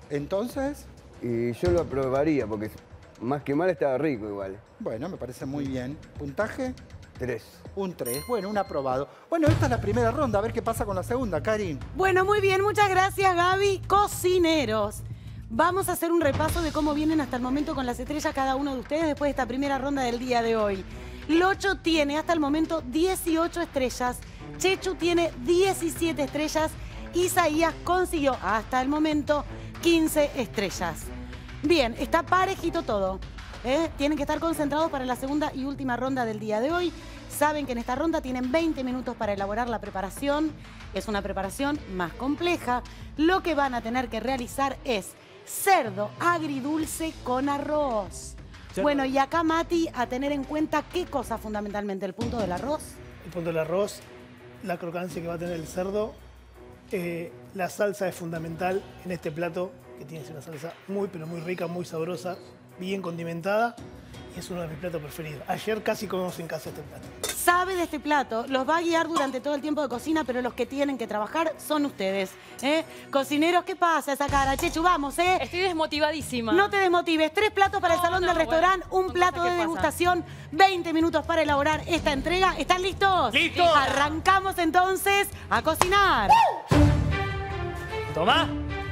Entonces... Y yo lo aprobaría porque más que mal estaba rico igual. Bueno, me parece muy bien. ¿Puntaje? Tres. Un tres. Bueno, un aprobado. Bueno, esta es la primera ronda. A ver qué pasa con la segunda, Karin. Bueno, muy bien. Muchas gracias, Gaby. Cocineros. Vamos a hacer un repaso de cómo vienen hasta el momento con las estrellas cada uno de ustedes después de esta primera ronda del día de hoy. Locho tiene hasta el momento dieciocho estrellas. Chechu tiene diecisiete estrellas. Isaías consiguió hasta el momento quince estrellas. Bien, está parejito todo. ¿eh? Tienen que estar concentrados para la segunda y última ronda del día de hoy. Saben que en esta ronda tienen veinte minutos para elaborar la preparación. Es una preparación más compleja. Lo que van a tener que realizar es cerdo agridulce con arroz. Cerdo. Bueno, y acá, Mati, a tener en cuenta qué cosa fundamentalmente, el punto del arroz. El punto del arroz, la crocancia que va a tener el cerdo. Eh, la salsa es fundamental en este plato, que tiene una salsa muy, pero muy rica, muy sabrosa, bien condimentada. Y es uno de mis platos preferidos. Ayer casi comimos en casa este plato. Sabe de este plato, los va a guiar durante todo el tiempo de cocina, pero los que tienen que trabajar son ustedes. ¿eh? Cocineros, ¿qué pasa esa cara? Chechu, vamos, ¿eh? Estoy desmotivadísima. No te desmotives. Tres platos para No, el salón no, del restaurante, bueno, un plato de qué pasa. degustación, veinte minutos para elaborar esta entrega. ¿Están listos? ¡Listos! Arrancamos entonces a cocinar. Tomá.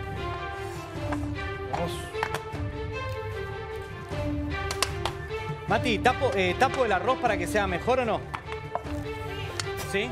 Vamos. Mati, ¿tapo, eh, ¿tapo el arroz para que sea mejor o no? ¿Sí?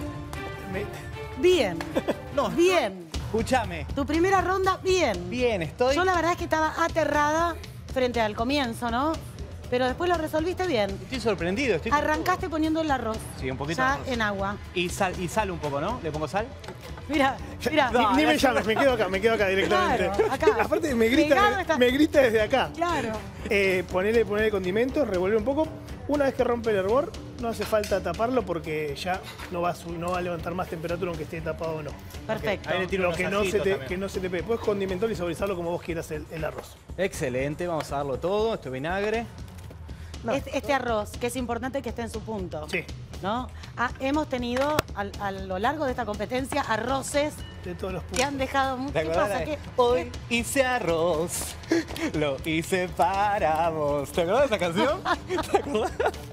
Bien. No. Bien. Escúchame. Tu primera ronda, bien. Bien, estoy... Yo la verdad es que estaba aterrada frente al comienzo, ¿no? Pero después lo resolviste bien. Estoy sorprendido. Estoy Arrancaste poniendo el arroz. Sí, un poquito ya de arroz. en agua. Y sal, y sal un poco, ¿no? ¿Le pongo sal? Mira, mira. Ni, ni me llames, me quedo acá, me quedo acá directamente. Claro, acá. Aparte me Pegado grita, está. me grita desde acá. Claro. Eh, ponele, ponele condimentos, revolver un poco. Una vez que rompe el hervor, no hace falta taparlo porque ya no va a, subir, no va a levantar más temperatura aunque esté tapado o no. Perfecto. Ahí le tiro lo unos que no, se ajitos te, también. que no se te pegue. Puedes condimentarlo y saborizarlo como vos quieras el, el arroz. Excelente, vamos a darlo todo. Esto es vinagre. Este, este arroz, que es importante que esté en su punto. Sí. ¿No? Ah, hemos tenido al- a lo largo de esta competencia arroces de todos los que han dejado mucho. ¿Te ¿Qué acordás pasa? de- ¿Qué- Hoy hice arroz, lo hice para vos. ¿Te acordás de esa canción? ¿Te acordás?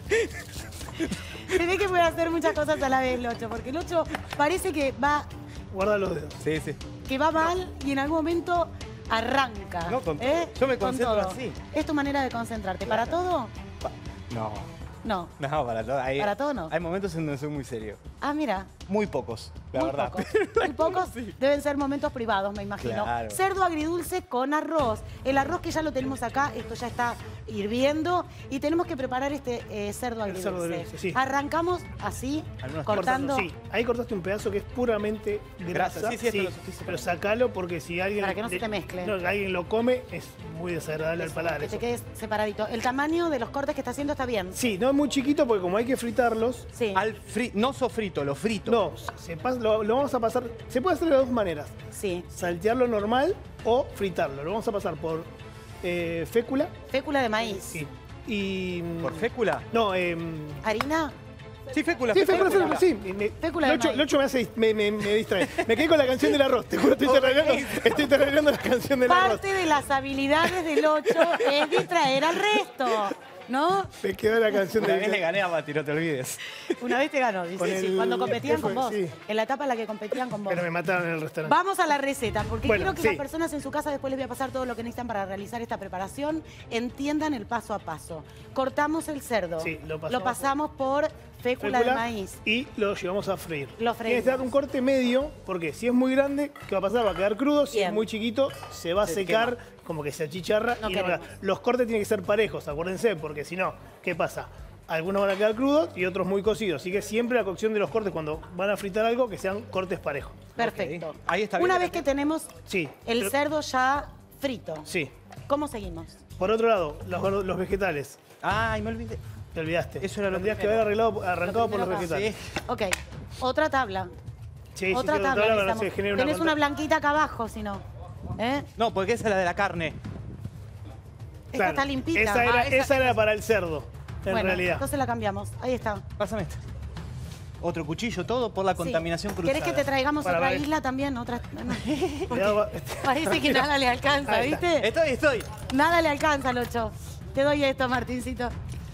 Se ve que puede hacer muchas cosas a la vez, Locho, porque Locho parece que va, Guarda los dedos. Sí, sí. que va mal y en algún momento arranca. No, con- ¿eh? yo me Con concentro todo. así. Es tu manera de concentrarte. ¿Para todo? No, No. no, para todo. Hay, Para todo no. Hay momentos en donde soy muy serio. Ah, mira. Muy pocos, la Muy verdad. pocos. Muy pocos deben ser momentos privados, me imagino. Claro. Cerdo agridulce con arroz. El arroz que ya lo tenemos acá, esto ya está hirviendo y tenemos que preparar este eh, cerdo agridulce. cerdo agridulce, sí. Arrancamos así, Algunos cortando. Sí, ahí cortaste un pedazo que es puramente grasa. Grasa, sí, sí, esto lo estoy pero sacalo porque si alguien... Para que no se te mezcle. No, alguien lo come, es muy desagradable al paladar. Que te eso. quedes separadito. El tamaño de los cortes que está haciendo está bien. Sí, no es muy chiquito porque como hay que fritarlos... Sí. Al fri- no sofrito, lo frito. No, se pas- lo, lo vamos a pasar... Se puede hacer de dos maneras. Sí. Saltearlo normal o fritarlo. Lo vamos a pasar por eh, fécula. Fécula de maíz. Sí. Y... ¿Por fécula? No, eh... ¿Harina? Sí, fécula. Sí, fécula, fécula, sí. Me, Fécula de Locho, maíz. Locho me, hace, me, me, me distrae. Me quedé con la canción del arroz. Te juro, estoy tarareando, estoy tarareando la canción del arroz. Parte de las habilidades del ocho es distraer al resto, ¿no? Me quedó la canción Una del vez le gané a Mati, no te olvides. Una vez te ganó, dice, Con sí, el- cuando competían ¿qué con fue? vos. Sí. En la etapa en la que competían con vos. Pero me mataron en el restaurante. Vamos a la receta, porque Bueno, quiero que sí. las personas en su casa, después les voy a pasar todo lo que necesitan para realizar esta preparación, entiendan el paso a paso. Cortamos el cerdo, Sí, lo pasamos pasamos por fécula, de Fécula maíz. Y lo llevamos a freír. Lo Tienes freímos. que dar un corte medio, porque si es muy grande, ¿qué va a pasar? Va a quedar crudo. Si Bien. es muy chiquito, se va a Se secar, como que se achicharra. No y no va a- queremos. los cortes tienen que ser parejos, acuérdense, porque si no, ¿qué pasa? Algunos van a quedar crudos y otros muy cocidos. Así que siempre la cocción de los cortes, cuando van a fritar algo, que sean cortes parejos. Perfecto. Ok. Ahí está bien. Una vez que tenemos Sí. el pero- cerdo ya frito, Sí. ¿cómo seguimos? Por otro lado, los, los vegetales. Ay, me olvidé. Te olvidaste. Eso era lo Tendrías que primero. haber arreglado, arrancado por los primero acá. vegetales. Ok, otra tabla. Sí, sí, otra sí, tabla. para que necesitamos. se genere una Tenés una contra- blanquita acá abajo, si no. ¿Eh? No, porque esa es la de la carne. Esta Claro, está limpita. Esa era, Ah, esa- esa era para el cerdo, en bueno, realidad. entonces la cambiamos. Ahí está. Pásame esta. otro cuchillo, todo por la contaminación cruzada. ¿Querés que te traigamos Para otra ver. isla también? Otra... no. Porque agua. parece que nada le alcanza, Ahí está. ¿viste? Estoy, estoy. Nada le alcanza al ocho. Te doy esto, Martincito.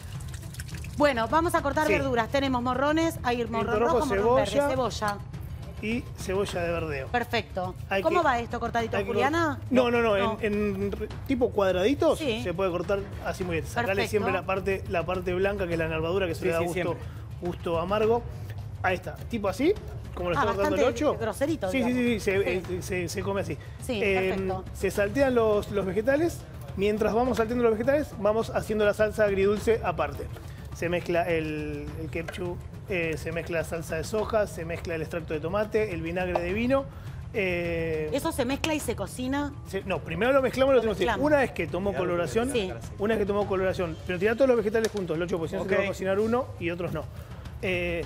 Bueno, vamos a cortar Sí. verduras. Tenemos morrones, hay morrón rojo, rojo, morrón verde, cebolla. cebolla. Y cebolla de verdeo. Perfecto. Hay ¿Cómo que- va esto cortadito, hay que Juliana? cort- No, no, no, En, en re- tipo cuadraditos Sí. se puede cortar así muy bien. Sacarle Perfecto. siempre la parte, la parte blanca, que es la nervadura, que se Sí, le da sí, gusto, siempre. gusto amargo. Ahí está, tipo así, como lo Ah, está cortando el bastante ocho. groserito, Sí, sí, sí, sí, digamos. se, Sí. eh, se- se come así. Sí, Eh, perfecto. Se saltean los, los vegetales. Mientras vamos salteando los vegetales, vamos haciendo la salsa agridulce aparte. Se mezcla el, el ketchup, eh, se mezcla la salsa de soja, se mezcla el extracto de tomate, el vinagre de vino. eh, ¿Eso se mezcla y se cocina? se- no, primero lo mezclamos y lo tenemos que mezclamos. Una vez que tomó coloración, Sí. una vez que tomó coloración, pero tirar todos los vegetales juntos, los ocho, porque si no se te va a Ok. cocinar uno y otros no. Eh,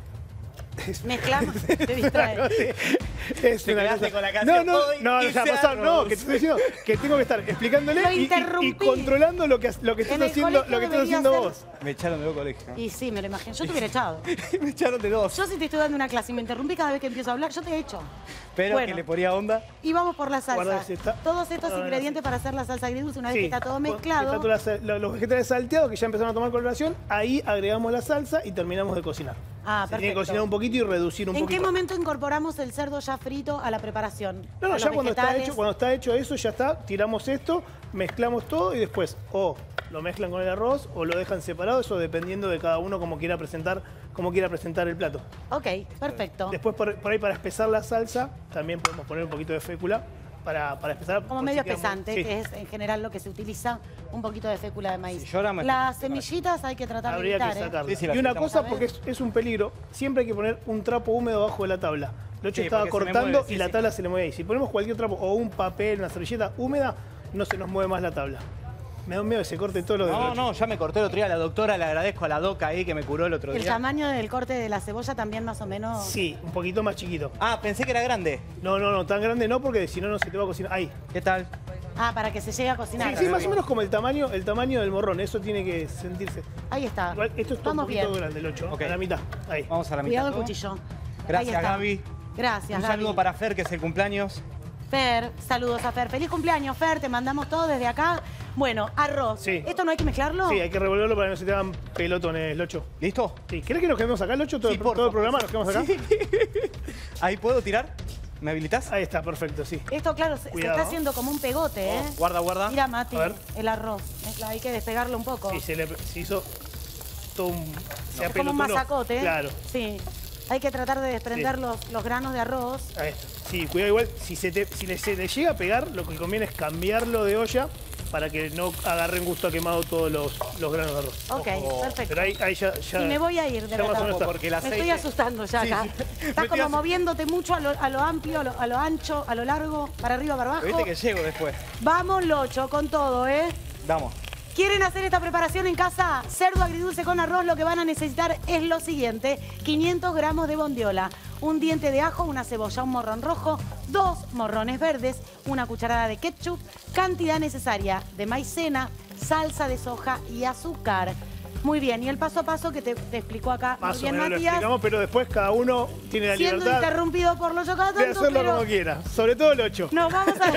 Mezclamos, te distrae. es Te una quedaste cosa- con la No, canción, no, hoy no, hice ya pasó, arroz. no, que te estoy diciendo que tengo que estar explicándole Lo y- y, y interrumpí. controlando lo que, lo que estás En el haciendo, colegio lo que estás debería haciendo ser- vos. Me echaron de los colegios. Y sí, me lo imagino. Yo te hubiera echado. Me echaron de dos. Yo si te estoy dando una clase y me interrumpí cada vez que empiezo a hablar, yo te he hecho. Pero Bueno. que le ponía onda. Y vamos por la salsa. Guarda si está- Todos estos Ahora ingredientes para hacer la salsa agridulce, una vez Sí, que está todo con- que mezclado. está toda la sal- lo- los vegetales salteados que ya empezaron a tomar coloración, ahí agregamos la salsa y terminamos de cocinar. Ah, Se tiene que perfecto. cocinar un poquito y reducir un ¿En poquito. qué momento incorporamos el cerdo ya frito a la preparación? No, no, A ya los cuando está, vegetales. hecho, cuando está hecho eso, ya está, tiramos esto, mezclamos todo y después o lo mezclan con el arroz o lo dejan separado, eso dependiendo de cada uno cómo quiera presentar, cómo quiera presentar el plato. Ok, perfecto. Después por, por ahí para espesar la salsa, también podemos poner un poquito de fécula para, para espesar. Como por medio si queda muy- pesante, sí. que es en general lo que se utiliza, un poquito de fécula de maíz. yo ahora me- Las semillitas hay que tratar Habría de que evitar, ¿eh? sacarlas. Sí, sí, las y una quitamos. cosa, A ver. porque es, es un peligro, siempre hay que poner un trapo húmedo abajo de la tabla. Locho Sí, estaba porque se me cortando mueve, sí, y la sí. tabla se le mueve ahí. Si ponemos cualquier trapo o un papel, una servilleta húmeda, no se nos mueve más la tabla. Me da miedo que se corte todo lo de No, Locho. no, ya me corté el otro día a la doctora, le agradezco a la doca ahí que me curó el otro El día. tamaño del corte de la cebolla también más o menos... Sí, un poquito más chiquito. Ah, pensé que era grande. No, no, no, tan grande no, porque si no, no se te va a cocinar. Ahí. ¿Qué tal? Ah, para que se llegue a cocinar. Sí, sí, más o menos como el tamaño, el tamaño del morrón. Eso tiene que sentirse. Ahí está. Igual, esto está un Vamos poquito bien. grande, el ocho. Ok. A la mitad. Ahí. Vamos a la mitad. Cuidado el todo. cuchillo. Ahí Gracias, está. Gaby. Gracias, Un Gaby. saludo para Fer, que es el cumpleaños. Fer, saludos a Fer. Feliz cumpleaños, Fer. Te mandamos todo desde acá. Bueno, arroz. Sí. ¿Esto no hay que mezclarlo? Sí, hay que revolverlo para que no se te hagan pelotones, Locho. ¿Listo? Sí. ¿Querés que nos quedemos acá, Locho? Todo, Sí, el, por todo el favor. programa nos quedamos acá. ¿Ahí puedo tirar? ¿Me habilitas? Ahí está, perfecto, sí. Esto, claro, se, se Cuidado. está haciendo como un pegote, ¿eh? Guarda, guarda. Mira, Mati, A ver. el arroz. Mezcla, hay que despegarlo un poco. Sí, se, le, se hizo todo un... se es como un apelotonó. masacote, ¿eh? Claro. Sí. Hay que tratar de desprender Sí. los, los granos de arroz. Ahí está. Sí, cuidado igual. Si, se te, si le, se le llega a pegar, lo que conviene es cambiarlo de olla para que no agarren gusto a quemado todos los, los granos de arroz. Ok, perfecto. Pero ahí, ahí ya, ya... Y me voy a ir de ya más o verdad. menos está. Porque el Me aceite... estoy asustando ya Sí, acá. sí. Estás Me como estoy moviéndote mucho a lo, a lo amplio, a lo, a lo ancho, a lo largo, para arriba, para abajo. Viste que llego después. Vamos, Locho, con todo, ¿eh? Vamos. ¿Quieren hacer esta preparación en casa? Cerdo agridulce con arroz, lo que van a necesitar es lo siguiente. quinientos gramos de bondiola, un diente de ajo, una cebolla, un morrón rojo, dos morrones verdes, una cucharada de ketchup, cantidad necesaria de maicena, salsa de soja y azúcar. Muy bien, y el paso a paso que te, te explicó acá Más muy o bien menos lo Matías, explicamos, pero después cada uno tiene la siendo libertad interrumpido por Locho cada de tanto, hacerlo pero como quiera. Sobre todo el ocho. nos vamos, a,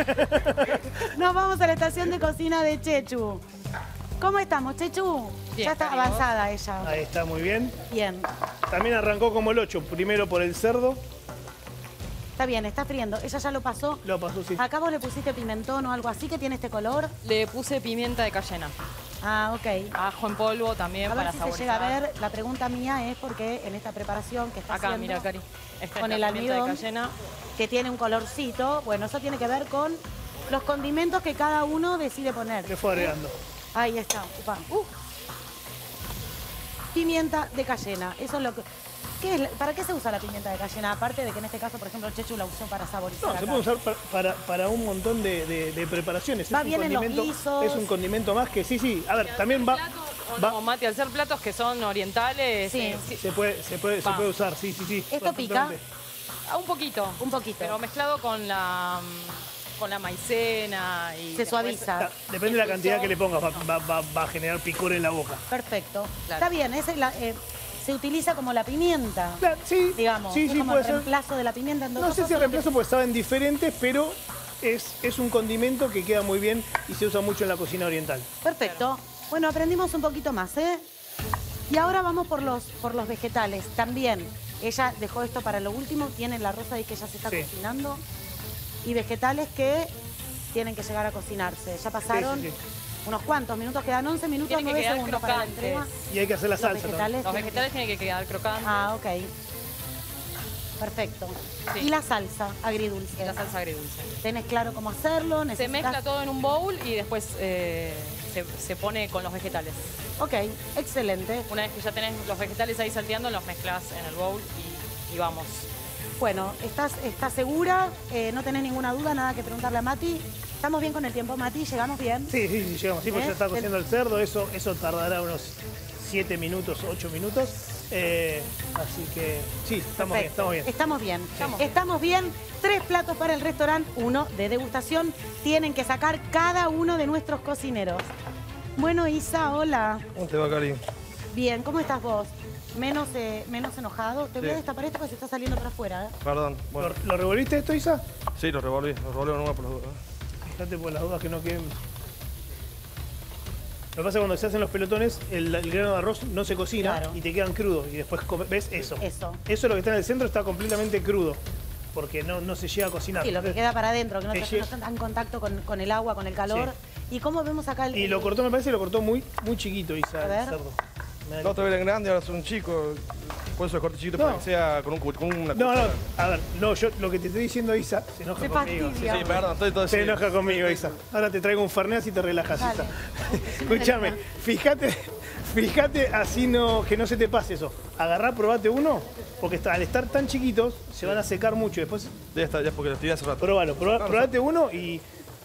nos vamos a la estación de cocina de Chechu. ¿Cómo estamos, Chechu? Bien, ya está Cari, ¿vos? avanzada ella. Ahí está, muy bien. Bien. También arrancó como el ocho, primero por el cerdo. Está bien, está friendo. Ella ya lo pasó. Lo pasó, sí. Acá vos le pusiste pimentón o algo así que tiene este color. Le puse pimienta de cayena. Ah, ok. Ajo en polvo también A ver para si saborizar. se llega a ver. La pregunta mía es porque en esta preparación que está Acá, haciendo mira, Cari. Esta con es el la pimienta almidón, de cayena. que tiene un colorcito, bueno, eso tiene que ver con los condimentos que cada uno decide poner. Le fue agregando. Ahí está. Upa. Uh. Pimienta de cayena. Eso es lo que... ¿Qué es? ¿Para qué se usa la pimienta de cayena? Aparte de que en este caso, por ejemplo, Chechu la usó para saborizar. No, se acá. puede usar para, para, para un montón de, de- de preparaciones. Va es un bien en los condimento, guisos. es un condimento más que sí, sí. A ver, también va, O va- no, Mati, al ser platos que son orientales, Sí. eh, sí, se puede, se puede, se Va. puede usar, sí, sí, sí. ¿Esto pica? perfectamente. ah, un poquito. Un poquito. Pero mezclado con la, mm, con la maicena y... Se después- suaviza. Depende de la cantidad que le pongas, va, va- va- va a generar picor en la boca. Perfecto. Claro. Está bien, esa es la, eh, se utiliza como la pimienta. Claro, sí, digamos. sí, es sí, como puede el ser. reemplazo de la pimienta. No sé si el reemplazo porque saben diferentes, pero es, es un condimento que queda muy bien y se usa mucho en la cocina oriental. Perfecto. Bueno, aprendimos un poquito más, ¿eh? Y ahora vamos por los, por los vegetales. También, ella dejó esto para lo último. Tiene el arroz ahí que ya se está Sí. cocinando. Y vegetales que tienen que llegar a cocinarse. Ya pasaron Sí, sí, unos cuantos minutos. Quedan once minutos, Tienen que nueve quedar segundos para la crocantes. entrega. Y hay que hacer la Los salsa también. vegetales, Los tienen vegetales tienen que quedar crocantes. Ah, ok. Perfecto. Sí. Y la salsa agridulce. La salsa agridulce. ¿Tenés claro cómo hacerlo? Se ¿Necesitas? mezcla todo en un bowl y después eh, se, se pone con los vegetales. Ok, excelente. Una vez que ya tenés los vegetales ahí salteando, los mezclas en el bowl y, y vamos. Bueno, ¿estás, estás segura? Eh, ¿No tenés ninguna duda? Nada que preguntarle a Mati. ¿Estamos bien con el tiempo, Mati? ¿Llegamos bien? Sí, sí, sí, llegamos. Sí, porque ¿Eh? ya está cociendo el cerdo. Eso, eso tardará unos siete minutos, ocho minutos. Eh, así que sí, estamos bien, estamos bien. Estamos bien. Estamos bien. Tres platos para el restaurante, uno de degustación. Tienen que sacar cada uno de nuestros cocineros. Bueno, Isa, hola. ¿Cómo te va, Cari? Bien, ¿cómo estás vos? Menos, eh, menos enojado. Te voy a Sí. destapar esto porque se está saliendo para afuera. ¿eh? Perdón. Bueno. ¿Lo, lo revolviste esto, Isa? Sí, lo revolví. Lo revolví nomás por las dudas. Fíjate por las dudas que no queden. Lo que pasa es que cuando se hacen los pelotones, el, el grano de arroz no se cocina Claro. y te quedan crudos. Y después come- ves eso. Eso. Eso lo que está en el centro está completamente crudo. Porque no, no se llega a cocinar. Sí, lo que queda para adentro, que no, Te te- llega- no está en contacto con, con el agua, con el calor. ¿Y cómo vemos acá el...? Y lo cortó, me parece, lo cortó muy, muy chiquito, Isa, A ver. el cerdo. La otra vez era grande, ahora son chicos. Por eso el corte chiquito No. para que sea con, un, cu- con una No, no, cuchara. a ver, no, yo lo que te estoy diciendo, Isa, se enoja Se conmigo. fastidia. Sí, perdón, estoy todo Se así. enoja conmigo, Isa. Ahora te traigo un fernet y te relajas, Dale. Isa. Escúchame, fíjate, fíjate así no, que no se te pase eso. Agarrá, probate uno, porque está- al estar tan chiquitos se van a secar mucho. Después, Ya está, ya porque lo tiré hace rato. probalo, probá- No, no, probate uno y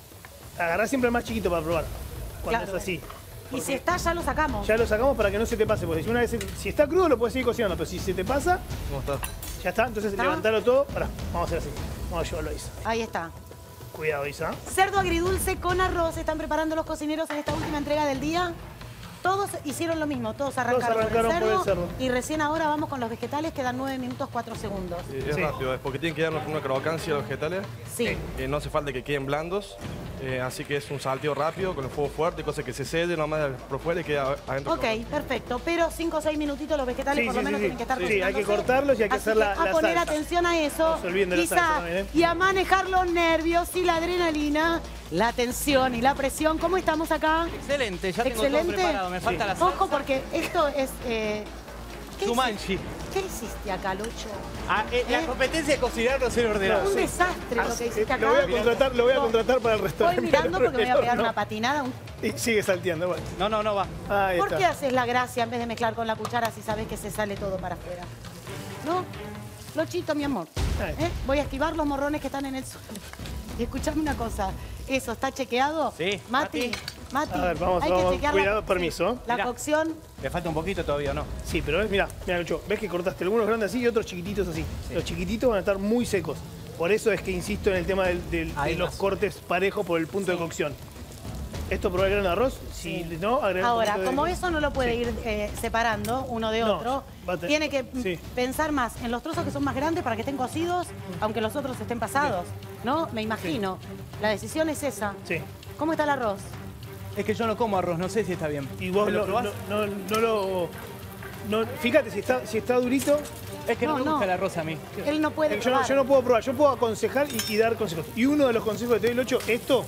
agarrá siempre el más chiquito para probar. Cuando Claro. es así. Y si está, ya lo sacamos. Ya lo sacamos para que no se te pase, porque si una vez si está crudo lo puedes seguir cocinando, pero si se te pasa, ¿Cómo está? ya está. Entonces ¿Está? levantalo todo. Pará, vamos a hacer así. Vamos a llevarlo a Isa. Ahí está. Cuidado, Isa. Cerdo agridulce con arroz. Están preparando los cocineros en esta última entrega del día. Todos hicieron lo mismo, todos arrancaron, arrancaron por, el por el cerdo, cerdo. y recién ahora vamos con los vegetales, quedan nueve minutos cuatro segundos. Sí, es Sí. rápido, es porque tienen que darnos una crocancia a los vegetales. Sí. Eh, no hace falta que queden blandos. eh, así que es un salteo rápido, con el fuego fuerte, cosa que se cede nomás por fuera y queda adentro. Ok, perfecto, pero cinco o seis minutitos los vegetales Sí, por lo sí, menos sí, tienen sí. que estar Sí, hay que cocinándose. cortarlos y hay que Así hacer la- a la poner salsa. atención a eso. No se olviden de la Quizá, salsa también, ¿eh? y a manejar los nervios y la adrenalina, la tensión y la presión. ¿Cómo estamos acá? Excelente, ya tengo todo Excelente. preparado. Me falta la Ojo, salsa. porque esto es... eh, ¿qué, Shumanji. hiciste? ¿Qué hiciste acá, Lucho? Ah, eh, La ¿Eh? competencia de cocinar no ser ordenado. Un desastre lo que hiciste acá. Lo voy a contratar, lo voy a No. contratar para el Voy restaurante. mirando porque me voy a pegar No. una patinada. un- Y sigue salteando, bueno. No, no, no va. Ahí ¿Por está. qué haces la gracia en vez de mezclar con la cuchara si sabes que se sale todo para afuera? ¿No? Lochito, mi amor. Ahí. ¿Eh? Voy a esquivar los morrones que están en el suelo. Y escuchame una cosa. ¿Eso está chequeado? Sí. Mati, Mati, A ver, vamos, hay que vamos. chequear la- Cuidado, permiso. la Mirá. cocción. Le falta un poquito todavía, ¿no? Sí, pero ves, mira, mira, Lucho, ves que cortaste algunos grandes así y otros chiquititos así. Los chiquititos van a estar muy secos. Por eso es que insisto en el tema del- del- Ahí de los más. cortes parejos por el punto de cocción. Esto probar el grano de arroz, si no, agregar un Ahora, poquito de- como eso no lo puede Sí. ir eh, separando uno de No, otro, va a tener- tiene que mm, sí. pensar más en los trozos que son más grandes para que estén cocidos, aunque los otros estén pasados. ¿No? Me imagino. La decisión es esa. Sí. ¿Cómo está el arroz? Es que yo no como arroz, no sé si está bien. Y vos ¿Me lo no, probás? no, no, no lo... no- fíjate, si está, si está durito, Es que no, No, me no. gusta el arroz a mí. Él no puede eh, yo, no- probar. yo no puedo probar, yo puedo aconsejar y, y dar consejos. Y uno de los consejos que te doy, Locho, esto,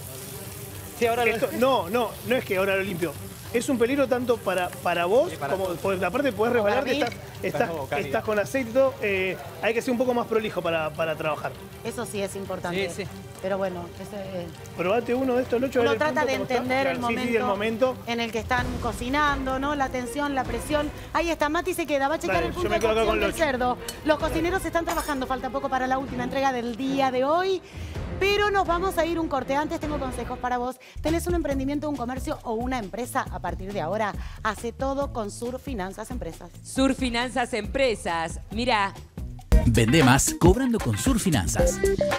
Sí, ahora lo- esto no, no, no es que ahora lo limpio. Es un peligro tanto para, para vos, Sí, para como todos. porque aparte podés resbalarte, mí. estás, estás, Para vos, Cari. estás con aceite y todo. eh, hay que ser un poco más prolijo para, para trabajar. Eso sí es importante. Sí, sí. Pero bueno, ese, eh, Probate uno de estos, Locho. a ver uno el trata punto de cómo está. entender el Claro, sí, momento, sí, el momento. en el que están cocinando, ¿no? La tensión, la presión. Ahí está, Mati se queda, va a checar Dale, el yo punto me de quedo acá cocción con del Locho. cerdo. Los cocineros están trabajando, falta poco para la última entrega del día de hoy. Pero nos vamos a ir un corte. Antes tengo consejos para vos. ¿Tenés un emprendimiento, un comercio o una empresa? A partir de ahora, hace todo con Sur Finanzas Empresas. Sur Finanzas Empresas. Mira. Vende más cobrando con Sur Finanzas.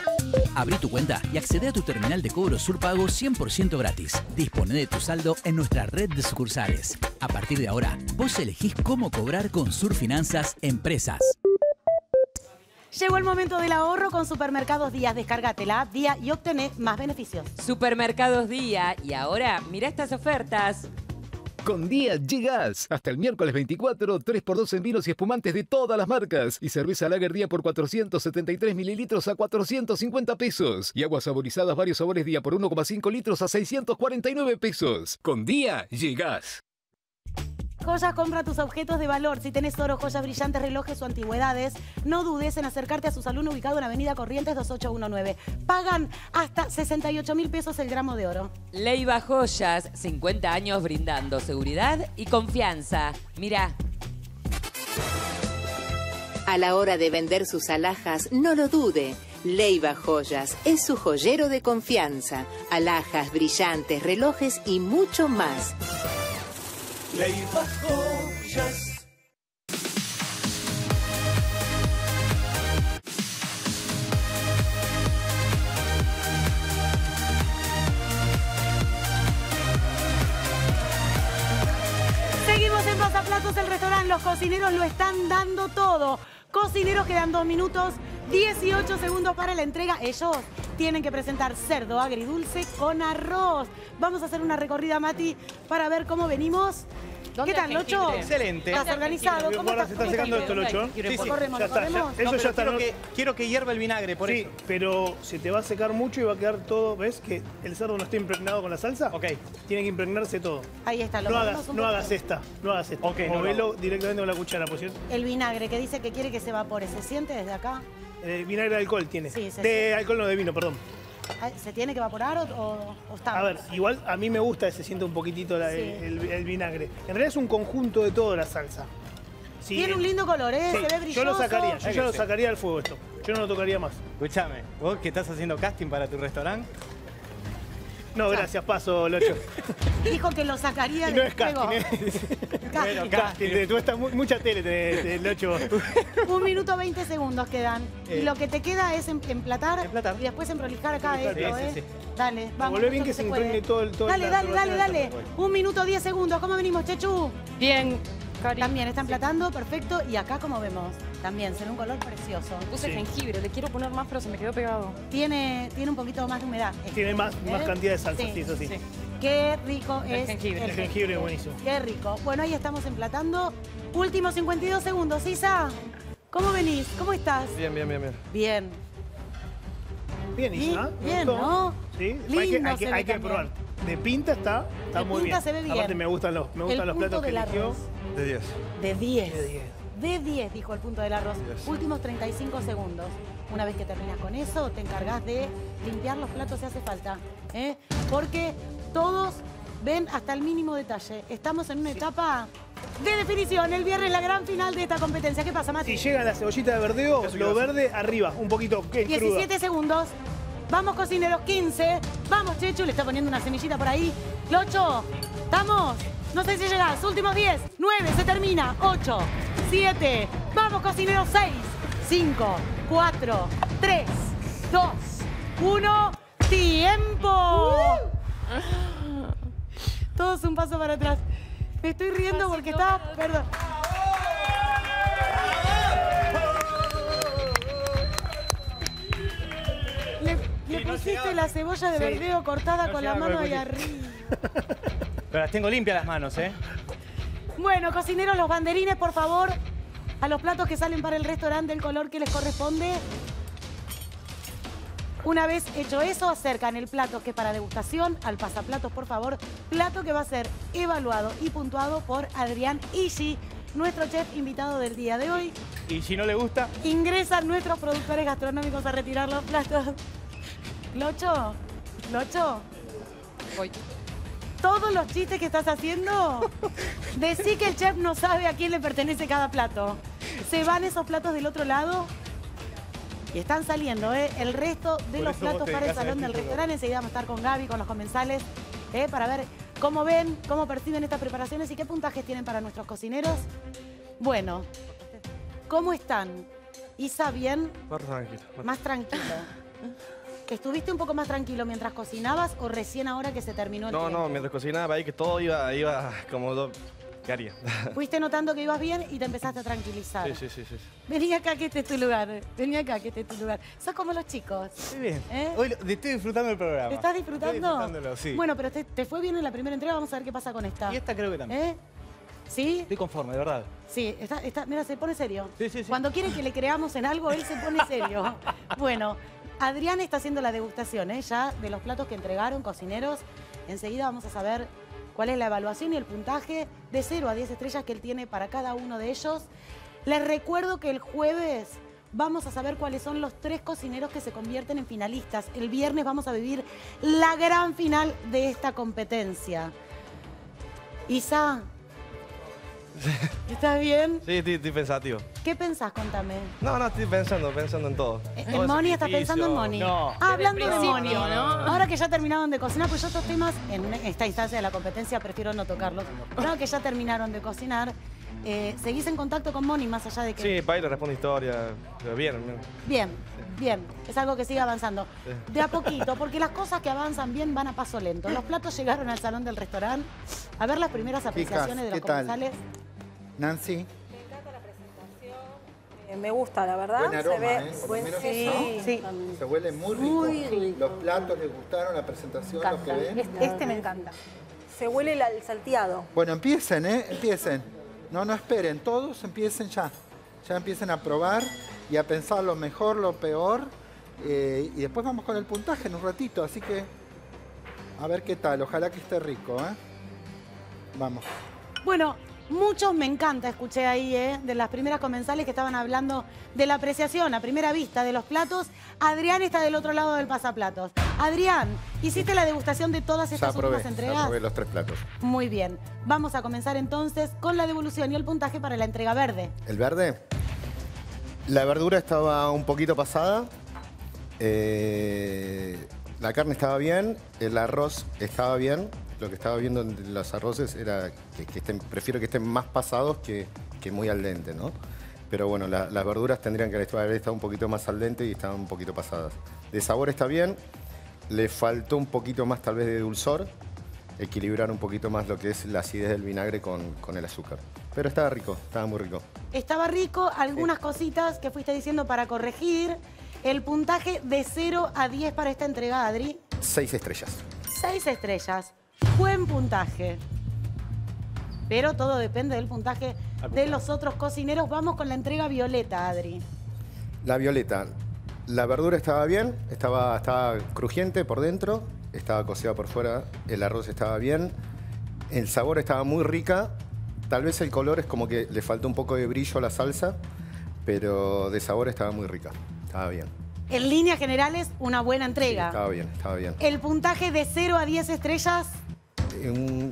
Abrí tu cuenta y accede a tu terminal de cobro Sur Pago cien por ciento gratis. Dispone de tu saldo en nuestra red de sucursales. A partir de ahora, vos elegís cómo cobrar con Surfinanzas Empresas. Llegó el momento del ahorro con Supermercados Día. Descárgate la app Día y obtené más beneficios. Supermercados Día. Y ahora, mira estas ofertas. Con Día llegas. Hasta el miércoles veinticuatro, tres por dos en vinos y espumantes de todas las marcas. Y cerveza Lager Día por cuatrocientos setenta y tres mililitros a cuatrocientos cincuenta pesos. Y aguas saborizadas varios sabores Día por uno coma cinco litros a seiscientos cuarenta y nueve pesos. Con Día llegas. Joyas, compra tus objetos de valor. Si tenés oro, joyas brillantes, relojes o antigüedades, no dudes en acercarte a su salón ubicado en Avenida Corrientes dos ocho uno nueve. Pagan hasta sesenta y ocho mil pesos el gramo de oro. Leiva Joyas, cincuenta años brindando seguridad y confianza. Mirá. A la hora de vender sus alhajas, no lo dude. Leiva Joyas es su joyero de confianza. Alhajas, brillantes, relojes y mucho más. Leiva Joyas. Seguimos en Pasaplatos, el restaurante. Los cocineros lo están dando todo. Cocineros, quedan dos minutos, dieciocho segundos para la entrega. Ellos tienen que presentar cerdo agridulce con arroz. Vamos a hacer una recorrida, Mati, para ver cómo venimos. ¿Qué tal, Locho? Excelente. ¿Estás organizado? ¿Cómo Ahora estás? se está secando esto, Locho. Sí, sí. Ya Corremos, está, ya- corremos. eso No, ya pero está. quiero ¿no? que, quiero que hierva el vinagre, por Sí, eso. pero se te va a secar mucho y va a quedar todo. ¿Ves que el cerdo no está impregnado con la salsa? Ok. Tiene que impregnarse todo. Ahí está. Lo No movemos hagas, un no poco. hagas esta, no hagas esta. Ok, no lo Movelo directamente con la cuchara, por cierto. El vinagre que dice que quiere que se evapore. ¿Se siente desde acá? Eh, vinagre de alcohol tiene. Sí, se de siente. alcohol, no, de vino, perdón. Ay, ¿se tiene que evaporar o, o, o está? A ver, igual a mí me gusta que se siente un poquitito la- Sí. el, el- el vinagre. En realidad es un conjunto de toda la salsa. Sí, Tiene un lindo color, ¿eh? sí, Se ve brilloso. yo lo sacaría, yo Ay, ya que lo sí. sacaría del fuego esto. Yo no lo tocaría más. Escúchame, vos que estás haciendo casting para tu restaurante. No, gracias, paso, Locho. Dijo que lo sacaría Y no del es casting, fuego. ¿eh? Casting. Bueno, casting, te- tú estás mu- mucha tele, te, te- Locho. Un minuto veinte segundos quedan. Eh. Y lo que te queda es em- emplatar, Emplatar. y después emprolijar acá Emprolijar, esto, sí, ¿eh? sí, Dale, vamos. Volvé bien Nacho, que se puede. impregne todo el- todo Dale, la dale, dale, preparación dale. del Un minuto diez segundos. ¿Cómo venimos, Chechu? Bien, Cari. También está emplatando, perfecto. Y acá, como vemos, también se ve un color precioso. Puse Sí. jengibre, le quiero poner más, pero se me quedó pegado. Tiene, tiene un poquito más de humedad. Tiene más, más ¿Eh? cantidad de salsa, sí, eso sí. Sí. Qué rico El es jengibre. El jengibre es buenísimo. Qué rico. Bueno, ahí estamos emplatando. Últimos cincuenta y dos segundos. Isa, ¿cómo venís? ¿Cómo estás? Bien, bien, bien, bien. Bien. Bien, Bien, Isa. ¿me bien, gustó? ¿no? Sí, hay que, Lindo hay que, se hay ve que también. probar. De pinta está, está De muy pinta bien. se ve bien. Aparte me gustan los, me gustan El los punto platos que del eligió. arroz. De diez. De diez. De diez. De diez, dijo el punto del arroz. diez. Últimos treinta y cinco segundos. Una vez que terminas con eso, te encargas de limpiar los platos si hace falta. ¿eh? Porque todos ven hasta el mínimo detalle. Estamos en una etapa de definición. El viernes la gran final de esta competencia. ¿Qué pasa, Mati? Si llega la cebollita de verdeo, Eso lo quiero verde arriba, un poquito, que es cruda. diecisiete segundos. Vamos, cocineros, quince. Vamos, Chechu, le está poniendo una semillita por ahí. Locho, ¿estamos? No sé si llegás. Últimos diez, nueve, se termina. ocho, siete. Vamos, cocineros, seis, cinco, cuatro, tres, dos, uno. ¡Tiempo! Todos un paso para atrás. Me estoy riendo porque estaba... Perdón. Le, le Sí, no pusiste llegaba. la cebolla de Sí. verdeo cortada No con la llegaba mano con ahí el arriba. Pero las tengo limpias las manos, ¿eh? Bueno, cocineros, los banderines, por favor, a los platos que salen para el restaurante del color que les corresponde. Una vez hecho eso, acercan el plato que es para degustación al pasaplatos, por favor. Plato que va a ser evaluado y puntuado por Adrián Ishi, nuestro chef invitado del día de hoy. Y si no le gusta, Ingresan nuestros productores gastronómicos a retirar los platos. Locho, Locho, Voy. todos los chistes que estás haciendo, decí que el chef no sabe a quién le pertenece cada plato. Se van esos platos del otro lado y están saliendo ¿eh? el resto de Por los eso vos platos te para el dedicás a salón este del juego. restaurante. Enseguida vamos a estar con Gaby, con los comensales, ¿eh? para ver cómo ven, cómo perciben estas preparaciones y qué puntajes tienen para nuestros cocineros. Bueno, ¿cómo están? Isa, ¿bien? Más tranquilo. Más tranquilo. ¿Estuviste un poco más tranquilo mientras cocinabas o recién ahora que se terminó el No, tiempo? no, mientras cocinaba ahí que todo iba, iba como do- ¿Qué haría? Fuiste notando que ibas bien y te empezaste a tranquilizar. Sí, sí, sí, sí. Vení acá que este es tu lugar. Vení acá que este es tu lugar. Sos como los chicos. Estoy bien. ¿Eh? Hoy lo- estoy disfrutando del programa. ¿Te estás disfrutando? Estoy disfrutándolo, sí. Bueno, pero te, te fue bien en la primera entrega. Vamos a ver qué pasa con esta. Y esta creo que también. ¿Eh? ¿Sí? Estoy conforme, de verdad. Sí, está, está, mira, se pone serio. Sí, sí, sí. Cuando quiere que le creamos en algo, él se pone serio. Bueno, Adrián está haciendo la degustación, ¿eh? Ya de los platos que entregaron, cocineros. Enseguida vamos a saber cuál es la evaluación y el puntaje de cero a diez estrellas que él tiene para cada uno de ellos. Les recuerdo que el jueves vamos a saber cuáles son los tres cocineros que se convierten en finalistas. El viernes vamos a vivir la gran final de esta competencia. Isa, ¿estás bien? Sí, estoy, estoy pensativo. ¿Qué pensás? Contame. No, no, estoy pensando, pensando en todo. ¿En Moni? ¿Estás pensando en Moni? No. Ah, hablando de Moni. no, no. Ahora que ya terminaron de cocinar, pues yo estos temas en esta instancia de la competencia prefiero no tocarlos. Ahora que ya terminaron de cocinar, eh, ¿seguís en contacto con Moni más allá de que...? Sí, para ir le respondo historia, pero bien. bien. Bien, bien. Es algo que sigue avanzando. De a poquito, porque las cosas que avanzan bien van a paso lento. Los platos llegaron al salón del restaurante. A ver las primeras apreciaciones de los ¿qué tal? comensales. Nancy. Eh, me gusta, la verdad. Buen aroma, se ve ¿eh? Por lo buen- menos, sí, ¿no? sí. Se huele muy rico. Muy rico. Los platos les gustaron, la presentación, lo que ven. Este, este me encanta. Se huele el, el salteado. Bueno, empiecen, ¿eh? Empiecen. No, no esperen. Todos empiecen ya. Ya empiecen a probar y a pensar lo mejor, lo peor. Eh, y después vamos con el puntaje en un ratito. Así que, a ver qué tal. Ojalá que esté rico, ¿eh? Vamos. Bueno, muchos me encanta, escuché ahí, ¿eh? De las primeras comensales que estaban hablando de la apreciación a primera vista de los platos. Adrián está del otro lado del pasaplatos. Adrián, ¿hiciste la degustación de todas Ya estas probé, últimas ya entregas? probé los tres platos. Muy bien. Vamos a comenzar entonces con la devolución y el puntaje para la entrega verde. El verde, la verdura estaba un poquito pasada, eh, la carne estaba bien, el arroz estaba bien. Lo que estaba viendo en los arroces era que, que estén, prefiero que estén más pasados que, que muy al dente, ¿no? Pero bueno, la- las verduras tendrían que haber estado un poquito más al dente y estaban un poquito pasadas. De sabor está bien, le faltó un poquito más tal vez de dulzor, equilibrar un poquito más lo que es la acidez del vinagre con, con el azúcar. Pero estaba rico, estaba muy rico. Estaba rico, algunas cositas que fuiste diciendo para corregir. El puntaje de cero a diez para esta entrega, Adri. Seis estrellas. seis estrellas. Buen puntaje. Pero todo depende del puntaje de los otros cocineros. Vamos con la entrega violeta, Adri. La violeta, la verdura estaba bien, estaba, estaba crujiente por dentro, estaba cocida por fuera, el arroz estaba bien, el sabor estaba muy rica, tal vez el color es como que le faltó un poco de brillo a la salsa, pero de sabor estaba muy rica, estaba bien. En líneas generales, una buena entrega. Estaba bien, estaba bien. El puntaje de cero a diez estrellas, Eh, Un,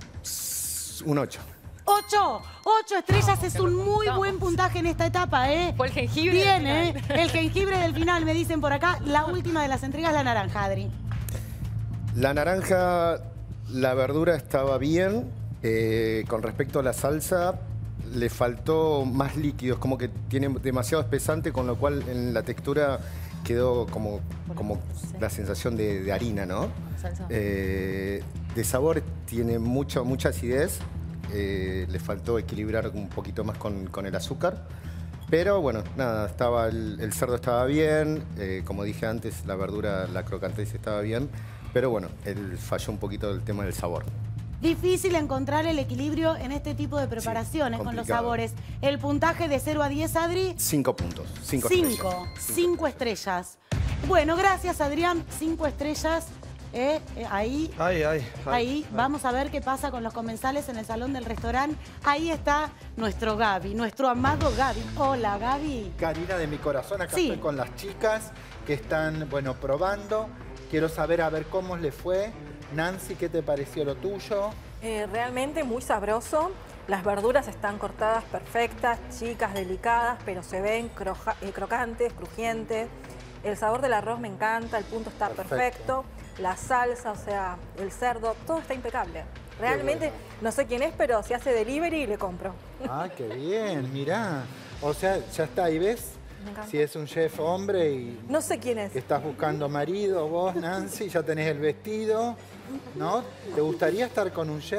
un ocho. ocho. ocho estrellas es un muy buen puntaje en esta etapa, ¿eh? Fue el jengibre Bien, del ¿eh? El jengibre del final, me dicen por acá. La última de las entregas, la naranja, Adri. La naranja, la verdura estaba bien. Eh, con respecto a la salsa, le faltó más líquidos, como que tiene demasiado espesante, con lo cual en la textura quedó como, como la sensación de, de harina, ¿no? Salsa. Eh, de sabor tiene mucha, mucha acidez. Eh, le faltó equilibrar un poquito más con, con el azúcar. Pero bueno, nada, estaba el, el cerdo estaba bien, eh, como dije antes, la verdura, la crocantez estaba bien, pero bueno, él falló un poquito el tema del sabor. Difícil encontrar el equilibrio en este tipo de preparaciones con los complicado. sabores. El puntaje de cero a diez, Adri. Cinco puntos, cinco, Cinco. estrellas. Cinco estrellas. Bueno, gracias, Adrián. Cinco estrellas. Eh, eh, ahí, Ay, ay, ay. ahí vamos a ver qué pasa con los comensales en el salón del restaurante. Ahí está nuestro Gaby, nuestro amado Gaby. Hola, Gaby. Karina de mi corazón, acá Sí. estoy con las chicas que están, bueno, probando. Quiero saber a ver cómo les fue. Nancy, ¿qué te pareció lo tuyo? Eh, realmente muy sabroso. Las verduras están cortadas perfectas, chicas, delicadas, pero se ven croja- eh, crocantes, crujientes. El sabor del arroz me encanta, el punto está perfecto. Perfecto. La salsa, o sea, el cerdo, todo está impecable. Realmente, no sé quién es, pero si hace delivery, le compro. Ah, qué bien, mirá. O sea, ya está, ahí ves. Me encanta. Si es un chef hombre y No sé quién es. que estás buscando marido, vos, Nancy, ya tenés el vestido, ¿no? ¿Te gustaría estar con un chef?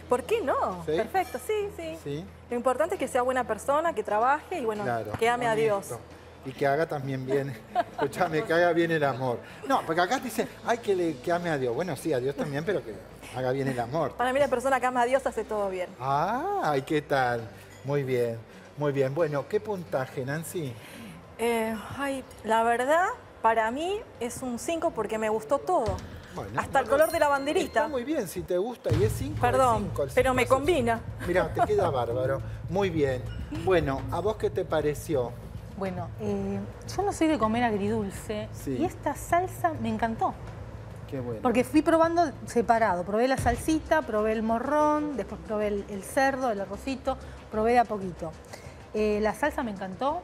¿Por qué no? ¿Sí? Perfecto, sí, sí, Sí. Lo importante es que sea buena persona, que trabaje y bueno, Claro, que ame a Dios. honesto. Y que haga también bien, escúchame, que haga bien el amor. No, porque acá dice, ay, que, le, que ame a Dios. Bueno, sí, a Dios también, pero que haga bien el amor. Para mí la persona que ama a Dios hace todo bien. Ay, ¿qué tal? Muy bien, muy bien. Bueno, ¿qué puntaje, Nancy? Eh, ay, la verdad, para mí es un cinco porque me gustó todo. Bueno, Hasta el color de la banderita. Está muy bien, si te gusta y es cinco. Perdón, pero me combina. Mira, te queda bárbaro. Muy bien. Bueno, ¿a vos qué te pareció? Bueno, eh, yo no soy de comer agridulce Sí. y esta salsa me encantó. Qué bueno. Porque fui probando separado. Probé la salsita, probé el morrón, después probé el, el cerdo, el arrocito, probé de a poquito. Eh, la salsa me encantó.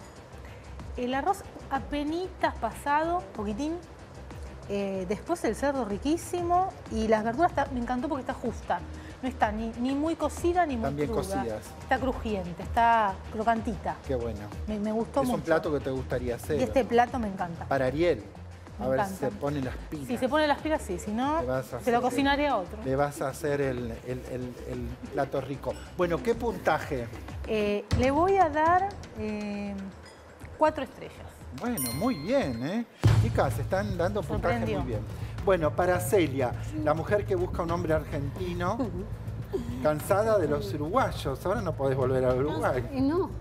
El arroz apenitas pasado, poquitín. Eh, después el cerdo riquísimo y las verduras está- me encantó porque está justa. No está ni, ni muy cocida ni muy Están bien cruda. cocidas. Está crujiente, está crocantita. Qué bueno. Me, me gustó Es mucho. un plato que te gustaría hacer. Y este plato me encanta. Para Ariel. A Me ver encanta. si se pone las pilas. Si se pone las pilas, sí. Si no, Le vas a se lo hacer cocinaré el- a otro. Le vas a hacer el, el- el- el plato rico. Bueno, ¿qué puntaje? Eh, le voy a dar eh, cuatro estrellas. Bueno, muy bien, ¿eh? Chicas, están dando puntaje Sorprendió. muy bien. Bueno, para Celia, la mujer que busca un hombre argentino, cansada de los uruguayos. Ahora no podés volver a Uruguay. Y no.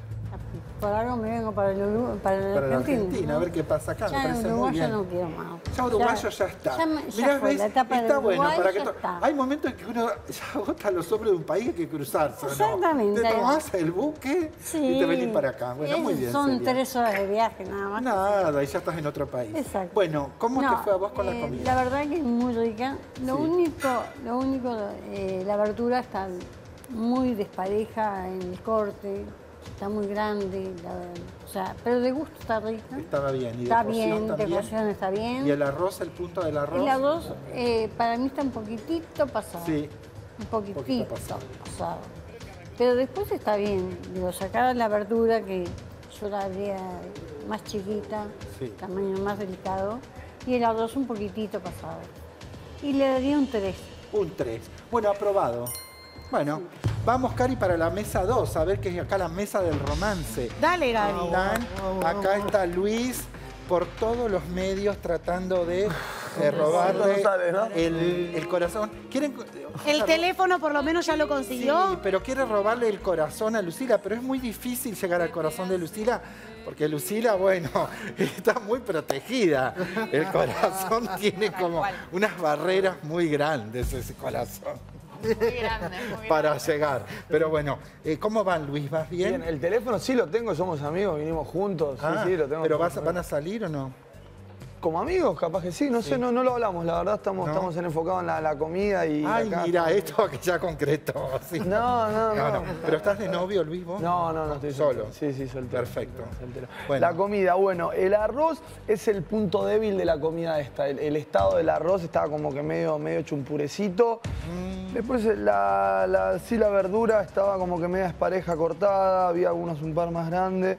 Por ahora me vengo para el Uruguay, para la Para la Argentina. Argentina, a ver qué pasa acá. Ya Me parece muy uruguayo bien. no quiero más. Ya uruguayo ya, está. Ya, me- ya Mirá, fue, ¿ves? la etapa Está de bueno Uruguay para que ya to- está. hay momentos en que uno ya agota los hombres de un país que hay que cruzarse, ¿no? Exactamente. Te tomás el buque y te venís para acá. Bueno, muy Es- bien, Son Celia. tres horas de viaje nada más. Nada, y ya estás en otro país. Exacto. Bueno, ¿cómo No, te fue a vos con la eh, comida? La verdad que es muy rica. Lo Sí. único, lo único, eh, la verdura está muy despareja en el corte, está muy grande, la- o sea, pero de gusto está rica. Estaba bien. ¿Y de Está cocción bien, de también? cocción está bien. ¿Y el arroz, el punto del arroz? El arroz, eh, para mí está un poquitito pasado. Sí. Un poquitito poquito pasado. pasado. Pero después está bien. Digo, sacar la verdura que yo la haría más chiquita, Sí. tamaño más delicado, y el arroz un poquitito pasado. Y le daría un tres. Un tres. Bueno, aprobado. Bueno, vamos, Cari, para la mesa dos, a ver qué es acá la mesa del romance. Dale, Gaby. Están- acá está Luis por todos los medios tratando de eh, robarle No sale, ¿no? el, el corazón. ¿Quieren, El teléfono por lo menos ya lo consiguió. Sí, pero quiere robarle el corazón a Lucila, pero es muy difícil llegar al corazón de Lucila, porque Lucila, bueno, está muy protegida. El corazón tiene como unas barreras muy grandes, ese corazón. Muy grande, muy Para llegar. Pero bueno, eh, ¿cómo van, Luis? ¿Vas bien? Bien, el teléfono sí lo tengo, somos amigos, vinimos juntos. Sí, Ah, sí, lo tengo. ¿pero vas, van a salir o no? Como amigos, capaz que sí, no sé, no, no lo hablamos, la verdad estamos, ¿No? estamos enfocados en la, la comida y Ay, acá mira, estamos- esto que ya concretó. sí. No, no, no. ¿Pero estás de novio, Luis, vos? No, no, no, estoy Solo. soltero. Sí, sí, soltero. Perfecto. Soltero. Bueno. La comida, bueno, el arroz es el punto débil de la comida esta. El, el estado del arroz estaba como que medio, medio hecho un purecito. Mm. Después la, la, sí, la verdura estaba como que media despareja cortada, había algunos un par más grandes.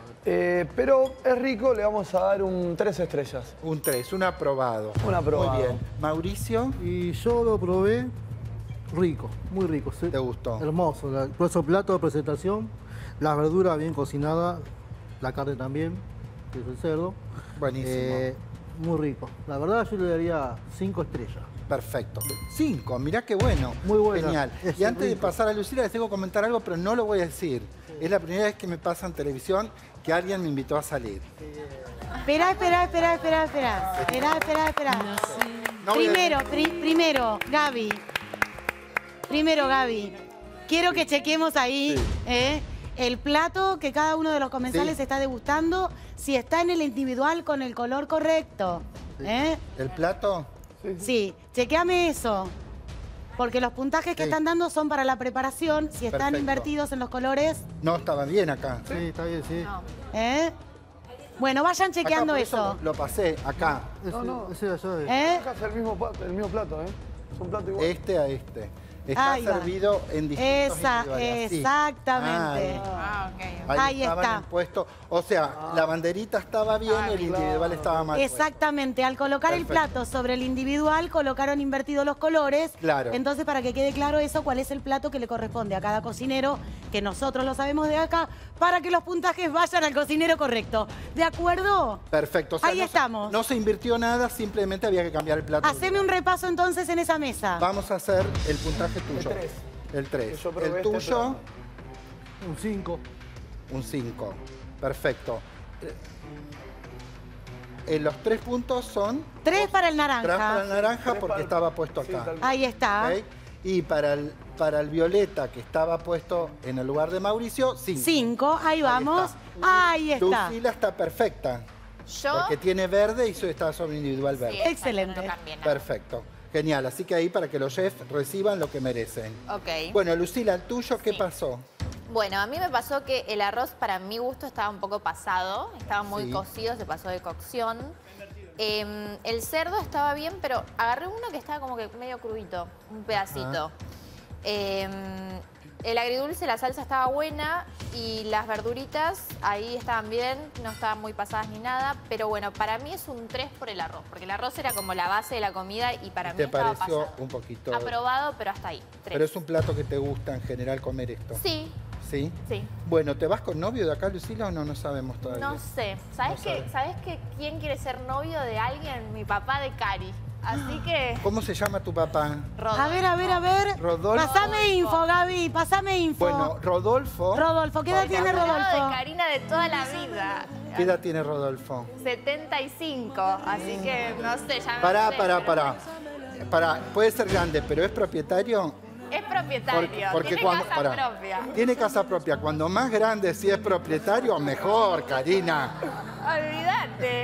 Eh, pero es rico, le vamos a dar un tres estrellas. Un tres, un aprobado. Un aprobado. Muy bien. Mauricio. Y yo lo probé rico, muy rico. ¿Te gustó? Hermoso. La, nuestro plato de presentación, las verduras bien cocinadas, la carne también, que es el cerdo. Buenísimo. Eh, muy rico. La verdad yo le daría cinco estrellas. Perfecto. Cinco, mirá qué bueno. Muy bueno. Genial. Es Y antes de rico. pasar a Lucila, les tengo que comentar algo, pero no lo voy a decir. Es la primera vez que me pasa en televisión que alguien me invitó a salir. Espera, espera, espera, espera, espera. Espera, espera, espera. No voy a- Primero, pri- primero, Gaby. Primero, Gaby. Quiero que chequemos ahí ¿eh? el plato que cada uno de los comensales Sí. está degustando, si está en el individual con el color correcto. ¿eh? ¿El plato? Sí, chequeame eso. Porque los puntajes que Sí. están dando son para la preparación, si están Perfecto. invertidos en los colores. No, estaban bien acá. Sí, está bien, sí. ¿eh? Bueno, vayan chequeando Acá, por eso. Lo, lo pasé, acá. Ese, ese de allá es- ¿Eh? Es el mismo plato, el mismo plato, ¿eh? Es un plato igual. Este a este. Está Ahí va. servido en distintos Esa, individuales, sí. exactamente. Ahí, Ah, ok. ahí Ahí estaban está. en puesto. O sea, la banderita estaba bien, el individual estaba mal puesto. Exactamente, al colocar el Perfecto. plato sobre el individual colocaron invertidos los colores. Claro. Entonces, para que quede claro eso, cuál es el plato que le corresponde a cada cocinero, que nosotros lo sabemos de acá, para que los puntajes vayan al cocinero correcto. ¿De acuerdo? Perfecto. O sea, Ahí no, estamos. No se invirtió nada, simplemente había que cambiar el plato. Haceme un repaso entonces en esa mesa. Vamos a hacer el puntaje tuyo. El tres. El tres. Yo probé El este tuyo, plato. Un cinco. un cinco. Perfecto. Eh, los tres puntos son... Tres para el Tres para el naranja. naranja porque estaba puesto Sí, acá. tal- Ahí está. ¿Ok? Y para el, para el violeta, que estaba puesto en el lugar de Mauricio, cinco. Cinco, ahí vamos. Ahí está. Lucila está perfecta. Yo. Porque tiene verde y eso está sobre individual Sí, verde. exacto, Excelente. no cambié nada. Perfecto. Genial. Así que ahí para que los chefs reciban lo que merecen. Ok. Bueno, Lucila, ¿el tuyo qué Sí. pasó? Bueno, a mí me pasó que el arroz para mi gusto estaba un poco pasado, estaba muy Sí. cocido, se pasó de cocción. Eh, el cerdo estaba bien, pero agarré uno que estaba como que medio crudito, un pedacito. Eh, el agridulce, la salsa estaba buena y las verduritas ahí estaban bien, no estaban muy pasadas ni nada, pero bueno, para mí es un tres por el arroz, porque el arroz era como la base de la comida y para mí ¿Te estaba pareció pasado. un poquito? Aprobado, pero hasta ahí, tres. Pero es un plato que te gusta en general comer esto. Sí, ¿Sí? sí. Bueno, ¿te vas con novio de acá, Lucila, o no? No sabemos todavía. No sé. ¿Sabes No que, sabe. ¿Sabes que quién quiere ser novio de alguien? Mi papá de Cari. Así que... ¿Cómo se llama tu papá? A ver, a ver, a ver. Rodolfo. Pasame info, Gaby, pasame info. Bueno, Rodolfo. Rodolfo, ¿qué edad tiene Enamorado Rodolfo? de Karina de toda la vida. ¿Qué edad tiene Rodolfo? setenta y cinco. Así que no sé, ya no Pará, sé, pará, pero pará. Pará, puede ser grande, pero ¿es propietario? Es propietario. Porque, porque tiene cuando, casa pará, propia. Tiene casa propia. Cuando más grande, si es propietario, mejor, Karina. Olvídate.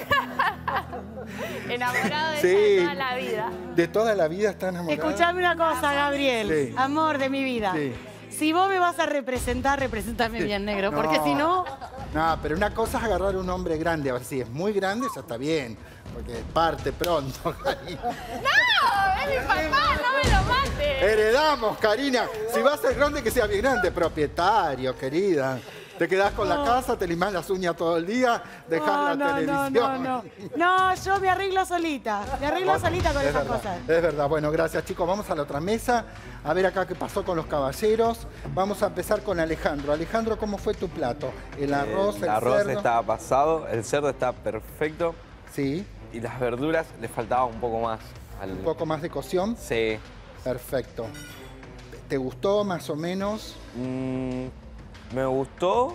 Enamorado de Sí. ella de toda la vida. De toda la vida está enamorado. Escuchame una cosa, Gabriel. Sí. Amor de mi vida. Sí. Si vos me vas a representar, representame Sí. bien, negro. No. Porque si no, No, pero una cosa es agarrar un hombre grande. A ver si es muy grande, ya está bien. Porque parte pronto, Karina. ¡No! ¡Es mi papá! ¡No me lo mates! Heredamos, Karina. Si va a ser grande, que sea bien grande. Propietario, querida. Te quedás con la casa, te limás las uñas todo el día, dejás no, la no, no, televisión. no, no. No, yo me arreglo solita. Me arreglo Bueno, solita con es esas verdad, cosas. Es verdad. Bueno, gracias, chicos. Vamos a la otra mesa. A ver acá qué pasó con los caballeros. Vamos a empezar con Alejandro. Alejandro, ¿cómo fue tu plato? El arroz, el, el arroz cerdo. estaba pasado, el cerdo está perfecto. Sí. Y las verduras le faltaba un poco más. al- Un poco más de cocción. Sí. Perfecto. ¿Te gustó más o menos? Mm, me gustó,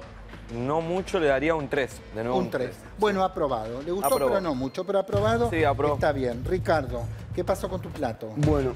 no mucho, le daría un tres. De nuevo Un tres. Bueno, aprobado. Le gustó, Aprobó. pero no mucho, pero aprobado. Sí, aprobó. Está bien. Ricardo, ¿qué pasó con tu plato? Bueno,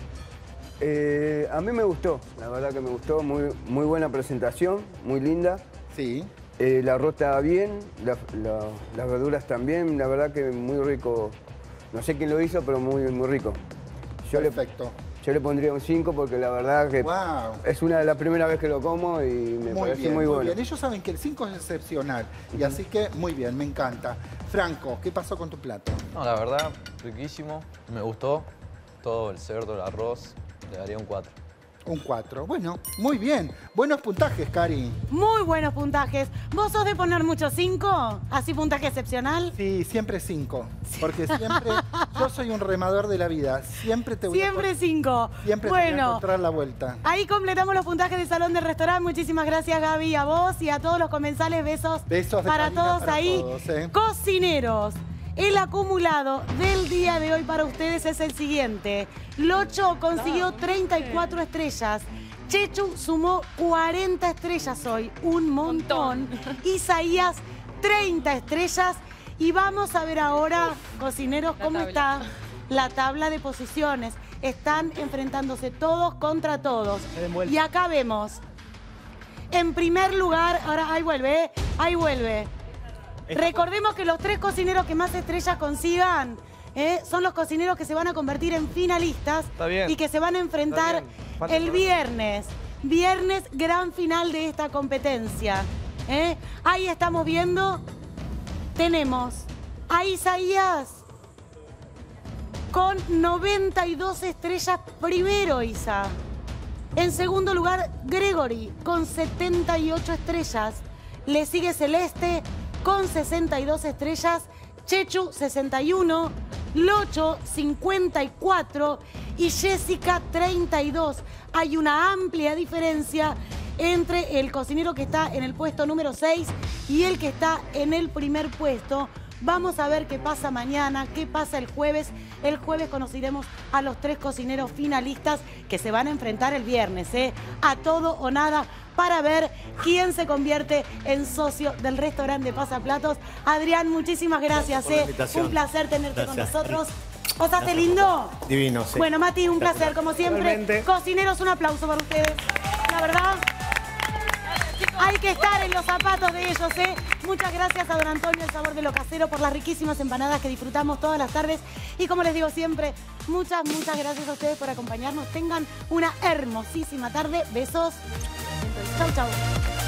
eh, a mí me gustó, la verdad que me gustó, muy, muy buena presentación, muy linda. Sí. Eh, el arroz estaba bien, la- la- las verduras también, la verdad que muy rico. No sé quién lo hizo, pero muy, muy rico. Yo Perfecto. Le, yo le pondría un cinco porque la verdad que Wow. es una de las primeras veces que lo como y me Muy parece bien, muy muy bueno. bien. Ellos saben que el cinco es excepcional. Y así que, muy bien, me encanta. Franco, ¿qué pasó con tu plato? No, la verdad, riquísimo. Me gustó todo el cerdo, el arroz. Le daría un cuatro. Un cuatro. Bueno, muy bien. Buenos puntajes, Cari. Muy buenos puntajes. ¿Vos sos de poner mucho cinco? ¿Así puntaje excepcional? Sí, siempre cinco. Porque siempre, yo soy un remador de la vida. Siempre te voy Siempre a cinco. Siempre te voy a Bueno, encontrar la vuelta. ahí completamos los puntajes del Salón del Restaurante. Muchísimas gracias, Gaby, a vos y a todos los comensales. Besos, Besos de para Karina todos para ahí. todos, ¿eh? Cocineros, el acumulado del día de hoy para ustedes es el siguiente. Locho consiguió treinta y cuatro estrellas. Chechu sumó cuarenta estrellas hoy, un montón. Isaías, treinta estrellas. Y vamos a ver ahora, cocineros, cómo está la tabla de posiciones. Están enfrentándose todos contra todos. Y acá vemos, en primer lugar, ahora ahí vuelve, ¿eh? Ahí vuelve. Recordemos que los tres cocineros que más estrellas consigan ¿eh? son los cocineros que se van a convertir en finalistas Está bien. y que se van a enfrentar Está bien. Falta el por- viernes. Viernes, gran final de esta competencia. ¿eh? Ahí estamos viendo, tenemos a Isaías con noventa y dos estrellas primero, Isa. En segundo lugar, Gregory, con setenta y ocho estrellas. Le sigue Celeste, con sesenta y dos estrellas. Chechu, sesenta y uno. Locho, cincuenta y cuatro. Y Jessica, treinta y dos. Hay una amplia diferencia entre el cocinero que está en el puesto número seis y el que está en el primer puesto. Vamos a ver qué pasa mañana, qué pasa el jueves. El jueves conoceremos a los tres cocineros finalistas que se van a enfrentar el viernes, ¿eh? A todo o nada, para ver quién se convierte en socio del restaurante Pasaplatos. Adrián, muchísimas gracias, por la ¿eh? invitación. Un placer tenerte Gracias. con nosotros. ¿Pasaste lindo? Divino, sí. Bueno, Mati, un Gracias. placer, como siempre. Igualmente. Cocineros, un aplauso para ustedes. La verdad, hay que estar en los zapatos de ellos, ¿eh? Muchas gracias a don Antonio, el sabor de lo casero, por las riquísimas empanadas que disfrutamos todas las tardes. Y como les digo siempre, muchas, muchas gracias a ustedes por acompañarnos. Tengan una hermosísima tarde. Besos. Chau, chau.